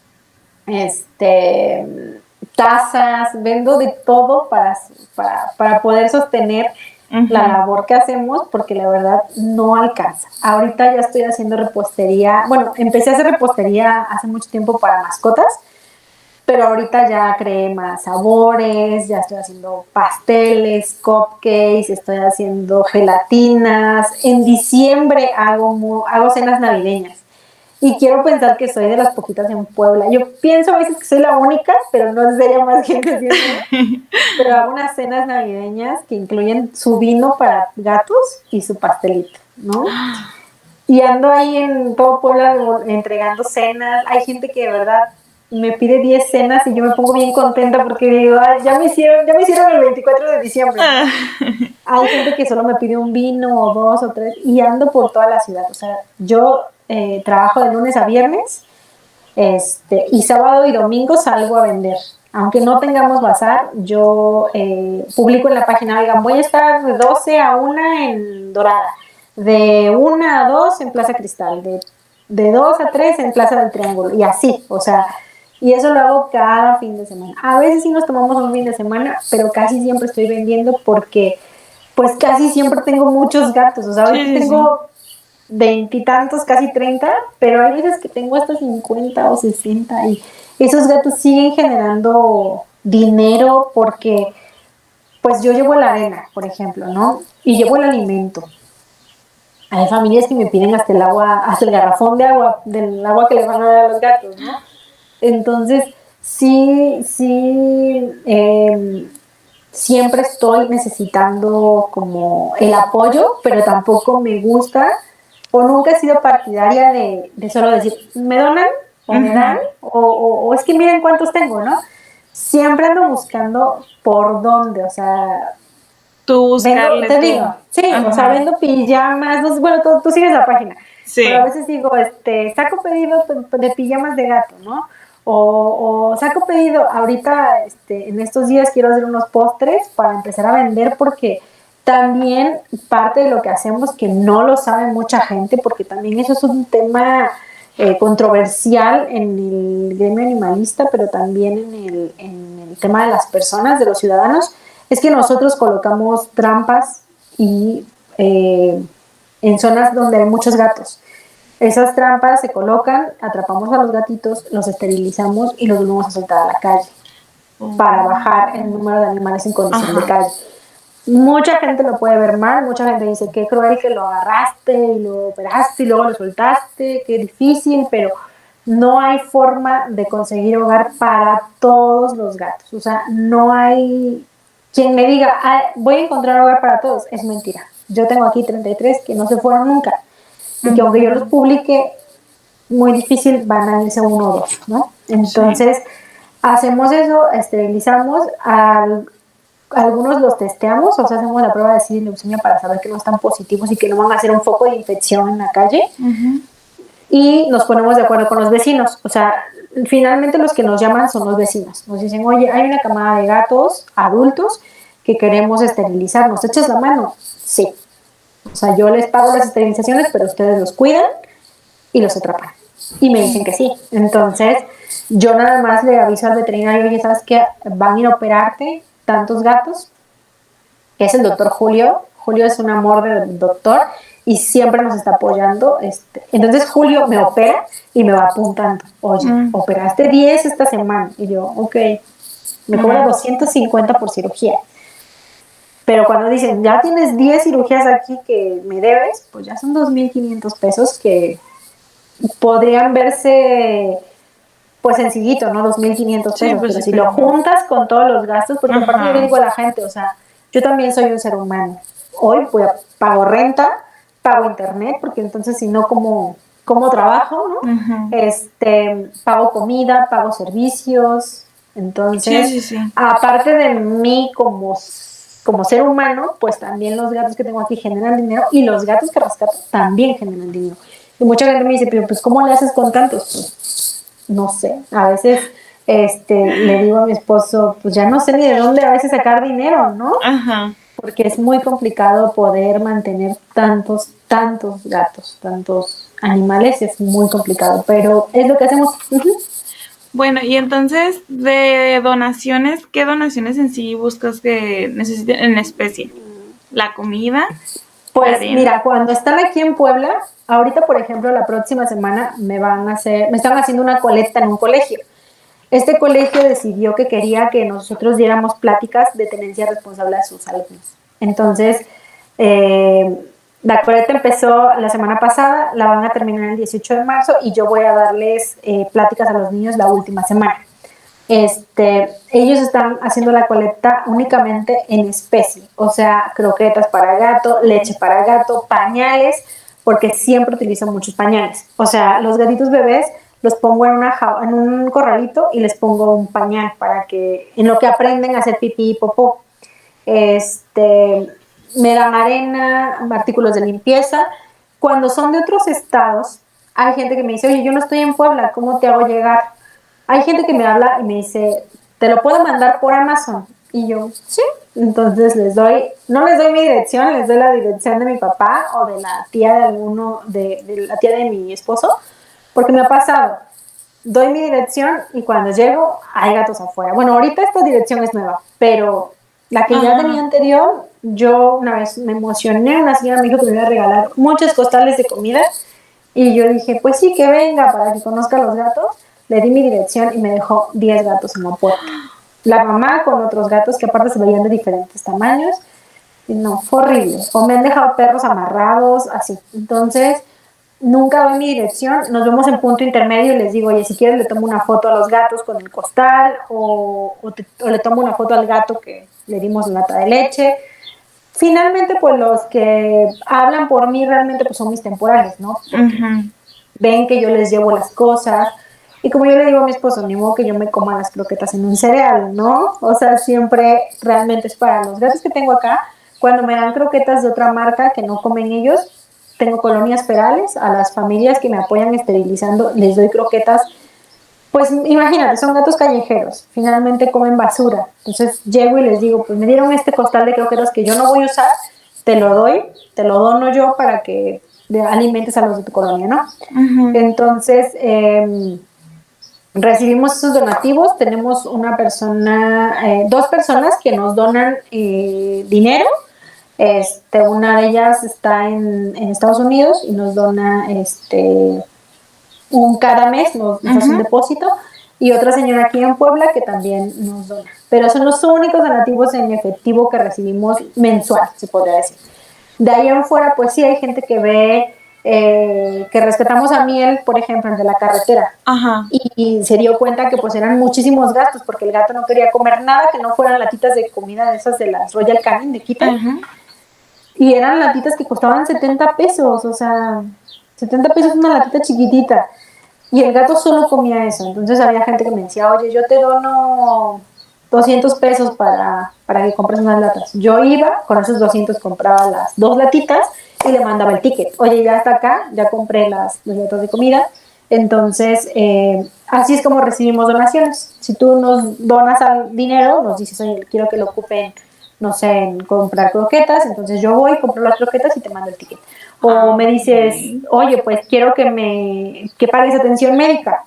tazas, vendo de todo para poder sostener la labor que hacemos, porque la verdad no alcanza. Ahorita ya estoy haciendo repostería, bueno, empecé a hacer repostería hace mucho tiempo para mascotas, pero ahorita ya creé más sabores, ya estoy haciendo pasteles, cupcakes, estoy haciendo gelatinas. En diciembre hago cenas navideñas. Y quiero pensar que soy de las poquitas en Puebla. Yo pienso a veces que soy la única, pero no sé si haya más gente haciendo. Pero hago unas cenas navideñas que incluyen su vino para gatos y su pastelito, ¿no? Y ando ahí en todo Puebla entregando cenas. Hay gente que de verdad me pide 10 cenas y yo me pongo bien contenta porque digo, ay, ya me hicieron el 24 de diciembre. Hay gente que solo me pide un vino o 2 o 3 y ando por toda la ciudad. O sea, yo trabajo de lunes a viernes y sábado y domingo salgo a vender. Aunque no tengamos bazar, yo publico en la página, oigan, voy a estar de 12 a 1 en Dorada, de 1 a 2 en Plaza Cristal, de 2 a 3 en Plaza del Triángulo, y así, o sea, y eso lo hago cada fin de semana. A veces sí nos tomamos un fin de semana, pero casi siempre estoy vendiendo porque pues casi siempre tengo muchos gatos, o sea, ahorita tengo 20 y tantos, casi 30, pero hay veces que tengo hasta 50 o 60 y esos gatos siguen generando dinero porque pues yo llevo la arena, por ejemplo, ¿no? Y llevo el alimento. Hay familias que me piden hasta el agua, hasta el garrafón de agua, del agua que le van a dar a los gatos, ¿no? Entonces, sí, siempre estoy necesitando como el apoyo, pero tampoco me gusta o nunca he sido partidaria de solo decir, ¿me donan? ¿O me dan? O es que miren cuántos tengo, ¿no? Siempre ando buscando por dónde, o sea, tú buscarle, te digo, sí, o sea, vendo pijamas, no sé, bueno, tú sigues la página, pero a veces digo, saco pedidos de pijamas de gato, ¿no? o saco pedido. Ahorita, en estos días quiero hacer unos postres para empezar a vender, porque también parte de lo que hacemos, que no lo sabe mucha gente, porque también eso es un tema controversial en el gremio animalista, pero también en el tema de las personas, de los ciudadanos, es que nosotros colocamos trampas y en zonas donde hay muchos gatos. Esas trampas se colocan, atrapamos a los gatitos, los esterilizamos y los volvemos a soltar a la calle para bajar el número de animales en condición de calle. Mucha gente lo puede ver mal, mucha gente dice qué cruel que lo agarraste y lo operaste y luego lo soltaste, qué difícil, pero no hay forma de conseguir hogar para todos los gatos. O sea, no hay quien me diga, voy a encontrar hogar para todos. Es mentira. Yo tengo aquí 33 que no se fueron nunca. Y que aunque yo los publique, muy difícil van a irse uno o dos, ¿no? Entonces, hacemos eso, esterilizamos, algunos los testeamos, o sea, hacemos la prueba de SIDA y leucemia para saber que no están positivos y que no van a ser un foco de infección en la calle. Y nos ponemos de acuerdo con los vecinos. O sea, finalmente los que nos llaman son los vecinos. Nos dicen, oye, hay una camada de gatos adultos que queremos esterilizar, ¿nos echas la mano? Sí. O sea, yo les pago las esterilizaciones, pero ustedes los cuidan y los atrapan. Y me dicen que sí. Entonces, yo nada más le aviso al veterinario, oye, ¿sabes qué? Van a ir a operarte tantos gatos, que es el doctor Julio. Julio es un amor de doctor y siempre nos está apoyando. Entonces, Julio me opera y me va apuntando. Oye, operaste 10 esta semana. Y yo, ok, me cobra 250 por cirugía. Pero cuando dicen, ya tienes 10 cirugías aquí que me debes, pues ya son 2,500 pesos que podrían verse, pues sencillito, ¿no? 2,500 pesos. Sí, pues, pero si lo juntas con todos los gastos, porque aparte yo le digo a la gente, o sea, yo también soy un ser humano. Hoy pues pago renta, pago internet, porque entonces si no, ¿cómo trabajo, no? Pago comida, pago servicios. Entonces, aparte de mí como ser humano, pues también los gatos que tengo aquí generan dinero y los gatos que rescato también generan dinero. Y mucha gente me dice, pero pues ¿cómo le haces con tantos? Pues, no sé, a veces le digo a mi esposo, pues ya no sé ni de dónde a veces sacar dinero, ¿no? Porque es muy complicado poder mantener tantos gatos, tantos animales, es muy complicado, pero es lo que hacemos. Bueno, y entonces, de donaciones, ¿qué donaciones en sí buscas que necesiten en especie? ¿La comida? Pues mira, cuando están aquí en Puebla, ahorita por ejemplo la próxima semana me están haciendo una colecta en un colegio. Este colegio decidió que quería que nosotros diéramos pláticas de tenencia responsable a sus alumnos. Entonces, la colecta empezó la semana pasada, la van a terminar el 18 de marzo y yo voy a darles pláticas a los niños la última semana. Ellos están haciendo la colecta únicamente en especie, o sea, croquetas para gato, leche para gato, pañales, porque siempre utilizan muchos pañales. O sea, los gatitos bebés los pongo en un corralito y les pongo un pañal para que, en lo que aprenden a hacer pipí y popó. Me dan arena, artículos de limpieza. Cuando son de otros estados, hay gente que me dice, oye, yo no estoy en Puebla, ¿cómo te hago llegar? Hay gente que me habla y me dice, ¿te lo puedo mandar por Amazon? Y yo, sí. Entonces no les doy mi dirección, les doy la dirección de mi papá o de la tía de la tía de mi esposo, porque me ha pasado. Doy mi dirección y cuando llego hay gatos afuera. Bueno, ahorita esta dirección es nueva, pero la que ya tenía anterior, yo una vez me emocioné, una señora me dijo que me iba a regalar muchos costales de comida y yo dije, pues sí, que venga para que conozca a los gatos. Le di mi dirección y me dejó 10 gatos en la puerta. La mamá con otros gatos que aparte se veían de diferentes tamaños. Y no, fue horrible. O me han dejado perros amarrados, así. Entonces, nunca doy mi dirección. Nos vemos en punto intermedio y les digo, oye, si quieres le tomo una foto a los gatos con el costal o le tomo una foto al gato que le dimos lata de leche. Finalmente, pues los que hablan por mí realmente pues son mis temporales, ¿no? Ven que yo les llevo las cosas. Y como yo le digo a mi esposo, ni modo que yo me coma las croquetas en un cereal, ¿no? O sea, siempre realmente es para los gatos que tengo acá. Cuando me dan croquetas de otra marca que no comen ellos, tengo colonias ferales. A las familias que me apoyan esterilizando, les doy croquetas Pues imagínate, son gatos callejeros, finalmente comen basura. Entonces llego y les digo, pues me dieron este costal de croquetas que yo no voy a usar, te lo doy, te lo dono yo para que alimentes a los de tu colonia, ¿no? Entonces, recibimos esos donativos, tenemos una persona, dos personas que nos donan dinero. Una de ellas está en Estados Unidos y nos dona cada mes nos hace un depósito, y otra señora aquí en Puebla que también nos dona. Pero son los únicos donativos en efectivo que recibimos mensual, se podría decir. De ahí en fuera, pues sí hay gente que ve que rescatamos a Miel, por ejemplo, el de la carretera. Y se dio cuenta que pues eran muchísimos gastos, porque el gato no quería comer nada que no fueran latitas de comida de esas de las Royal Canin de Quito. Y eran latitas que costaban 70 pesos, o sea, 70 pesos una latita chiquitita. Y el gato solo comía eso. Entonces había gente que me decía, oye, yo te dono 200 pesos para que compres unas latas. Yo iba, con esos 200 compraba las 2 latitas y le mandaba el ticket. Oye, ya está acá, ya compré las latas de comida. Entonces, así es como recibimos donaciones. Si tú nos donas dinero, nos dices, oye, quiero que lo ocupen, no sé, en comprar croquetas, entonces yo voy, compro las croquetas y te mando el ticket. O me dices, oye, pues quiero que pagues atención médica.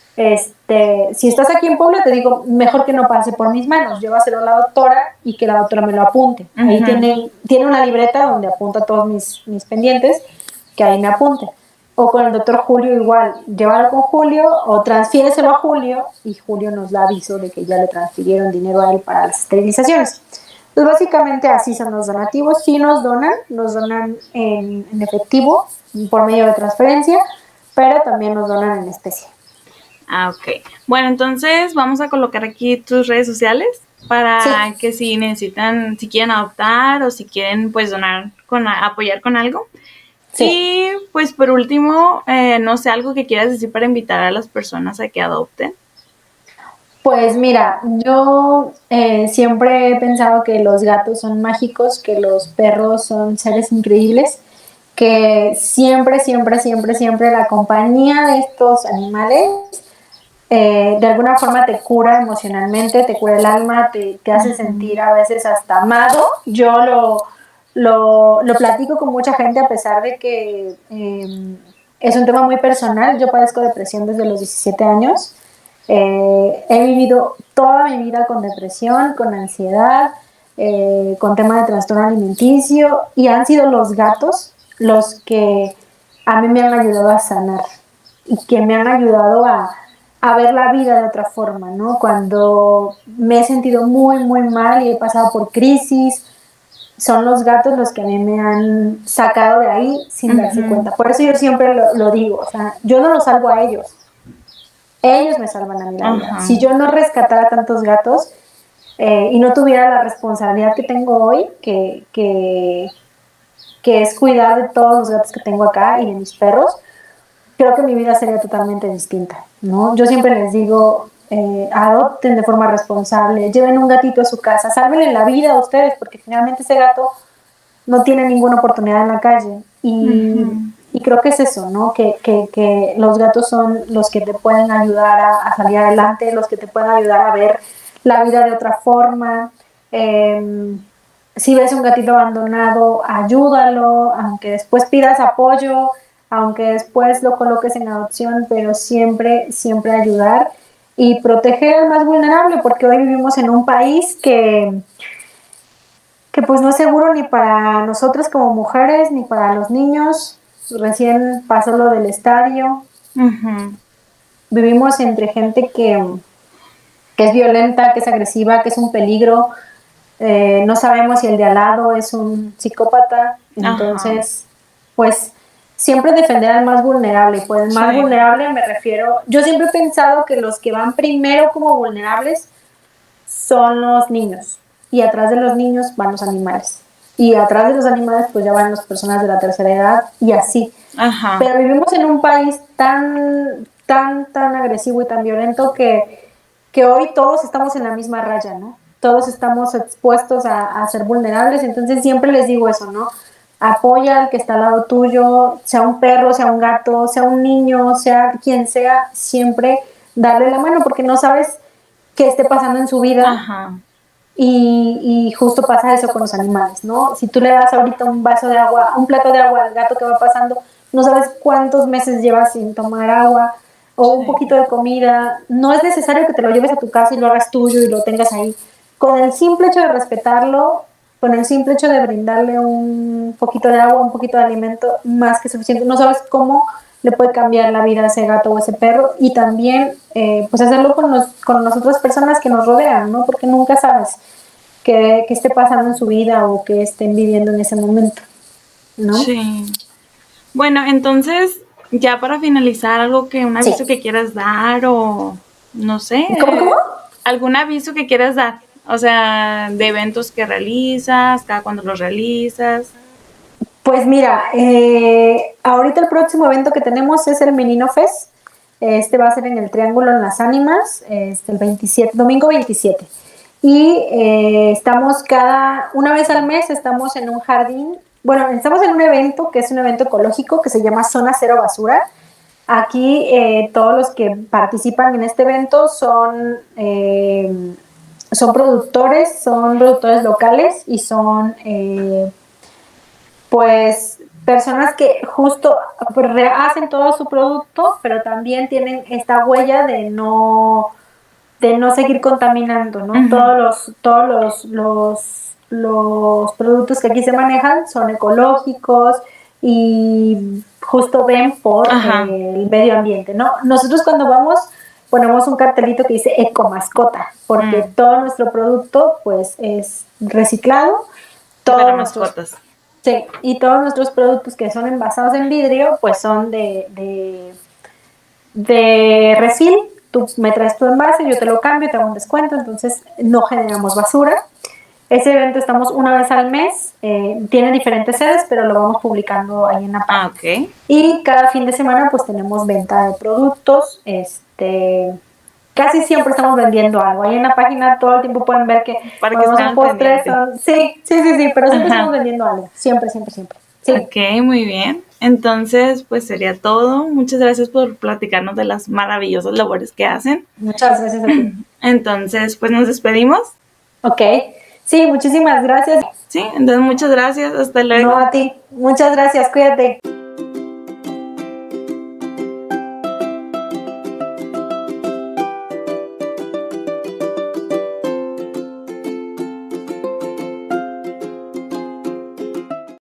Si estás aquí en Puebla, te digo, mejor que no pase por mis manos, llévaselo a la doctora y que la doctora me lo apunte. Ahí tiene una libreta donde apunta todos mis pendientes, que ahí me apunte. O con el doctor Julio igual, llévalo con Julio o transfiéreselo a Julio y Julio nos da aviso de que ya le transfirieron dinero a él para las esterilizaciones. Pues básicamente así son los donativos. Sí nos donan en efectivo por medio de transferencia, pero también nos donan en especie. Ok. Bueno, entonces vamos a colocar aquí tus redes sociales para que si necesitan, si quieren adoptar o si quieren pues donar, apoyar con algo. Sí. Y pues por último, no sé, algo que quieras decir para invitar a las personas a que adopten. Pues mira, yo siempre he pensado que los gatos son mágicos, que los perros son seres increíbles, que siempre la compañía de estos animales de alguna forma te cura emocionalmente, te cura el alma, te hace sentir a veces hasta amado. Yo lo platico con mucha gente a pesar de que es un tema muy personal. Yo padezco depresión desde los 17 años. He vivido toda mi vida con depresión, con ansiedad, con tema de trastorno alimenticio, y han sido los gatos los que a mí me han ayudado a sanar y que me han ayudado a ver la vida de otra forma, ¿no? Cuando me he sentido muy mal y he pasado por crisis, son los gatos los que a mí me han sacado de ahí sin darse cuenta. Por eso yo siempre lo digo, o sea, yo no los salvo a ellos. Ellos me salvan a mí la vida. Si yo no rescatara tantos gatos y no tuviera la responsabilidad que tengo hoy, que es cuidar de todos los gatos que tengo acá y de mis perros, creo que mi vida sería totalmente distinta, ¿no? Yo siempre les digo, adopten de forma responsable, lleven un gatito a su casa, sálvenle la vida a ustedes, porque finalmente ese gato no tiene ninguna oportunidad en la calle. Y creo que es eso, ¿no? Que los gatos son los que te pueden ayudar a salir adelante, los que te pueden ayudar a ver la vida de otra forma. Si ves un gatito abandonado, ayúdalo, aunque después pidas apoyo, aunque después lo coloques en adopción, pero siempre ayudar y proteger al más vulnerable, porque hoy vivimos en un país que pues no es seguro ni para nosotras como mujeres, ni para los niños. Recién pasó lo del estadio. Vivimos entre gente que es violenta, que es agresiva, que es un peligro. No sabemos si el de al lado es un psicópata. Entonces, pues siempre defender al más vulnerable. Por el más vulnerable me refiero, yo siempre he pensado que los que van primero como vulnerables son los niños, y atrás de los niños van los animales, y atrás de los animales pues ya van las personas de la tercera edad, y así. Pero vivimos en un país tan agresivo y tan violento que hoy todos estamos en la misma raya, ¿no? Todos estamos expuestos a ser vulnerables. Entonces siempre les digo eso, ¿no? Apoya al que está al lado tuyo, sea un perro, sea un gato, sea un niño, sea quien sea, siempre darle la mano porque no sabes qué esté pasando en su vida. Ajá. Y justo pasa eso con los animales, ¿no? Si tú le das ahorita un vaso de agua, un plato de agua al gato que va pasando, no sabes cuántos meses lleva sin tomar agua o un poquito de comida. No es necesario que te lo lleves a tu casa y lo hagas tuyo y lo tengas ahí. Con el simple hecho de respetarlo, con el simple hecho de brindarle un poquito de agua, un poquito de alimento, más que suficiente. No sabes cómo le puede cambiar la vida a ese gato o ese perro, y también pues hacerlo con las otras personas que nos rodean, ¿no? Porque nunca sabes qué esté pasando en su vida o qué estén viviendo en ese momento, ¿no? Sí. Bueno, entonces, ya para finalizar, un aviso Sí. que quieras dar o no sé. ¿Cómo? ¿Algún aviso que quieras dar? O sea, de eventos que realizas, cada cuando los realizas. Pues mira, ahorita el próximo evento que tenemos es el Menino Fest. Este va a ser en el Triángulo en las Ánimas, el 27, domingo 27. Y estamos una vez al mes, estamos en un jardín. Bueno, estamos en un evento que es un evento ecológico que se llama Zona Cero Basura. Aquí todos los que participan en este evento son productores locales y son pues personas que justo hacen todo su producto, pero también tienen esta huella de no seguir contaminando, ¿no? Uh-huh. Todos los productos que aquí se manejan son ecológicos y justo ven por el medio ambiente, ¿no? Nosotros cuando vamos ponemos un cartelito que dice ecomascota, porque todo nuestro producto pues es reciclado. Para mascotas. Sí, y todos nuestros productos que son envasados en vidrio pues son de refil. Tú me traes tu envase, yo te lo cambio, te hago un descuento, entonces no generamos basura. Ese evento estamos una vez al mes, tiene diferentes sedes, pero lo vamos publicando ahí en la página. Okay. Y cada fin de semana pues tenemos venta de productos, casi siempre estamos vendiendo algo. Ahí en la página todo el tiempo pueden ver que son postres, sí, pero siempre estamos vendiendo algo, siempre. Sí. Ok, muy bien. Entonces, pues sería todo. Muchas gracias por platicarnos de las maravillosas labores que hacen. Muchas gracias a ti. Entonces, pues nos despedimos. Ok. Sí, muchísimas gracias. Sí, entonces muchas gracias. Hasta luego. No, a ti. Muchas gracias. Cuídate.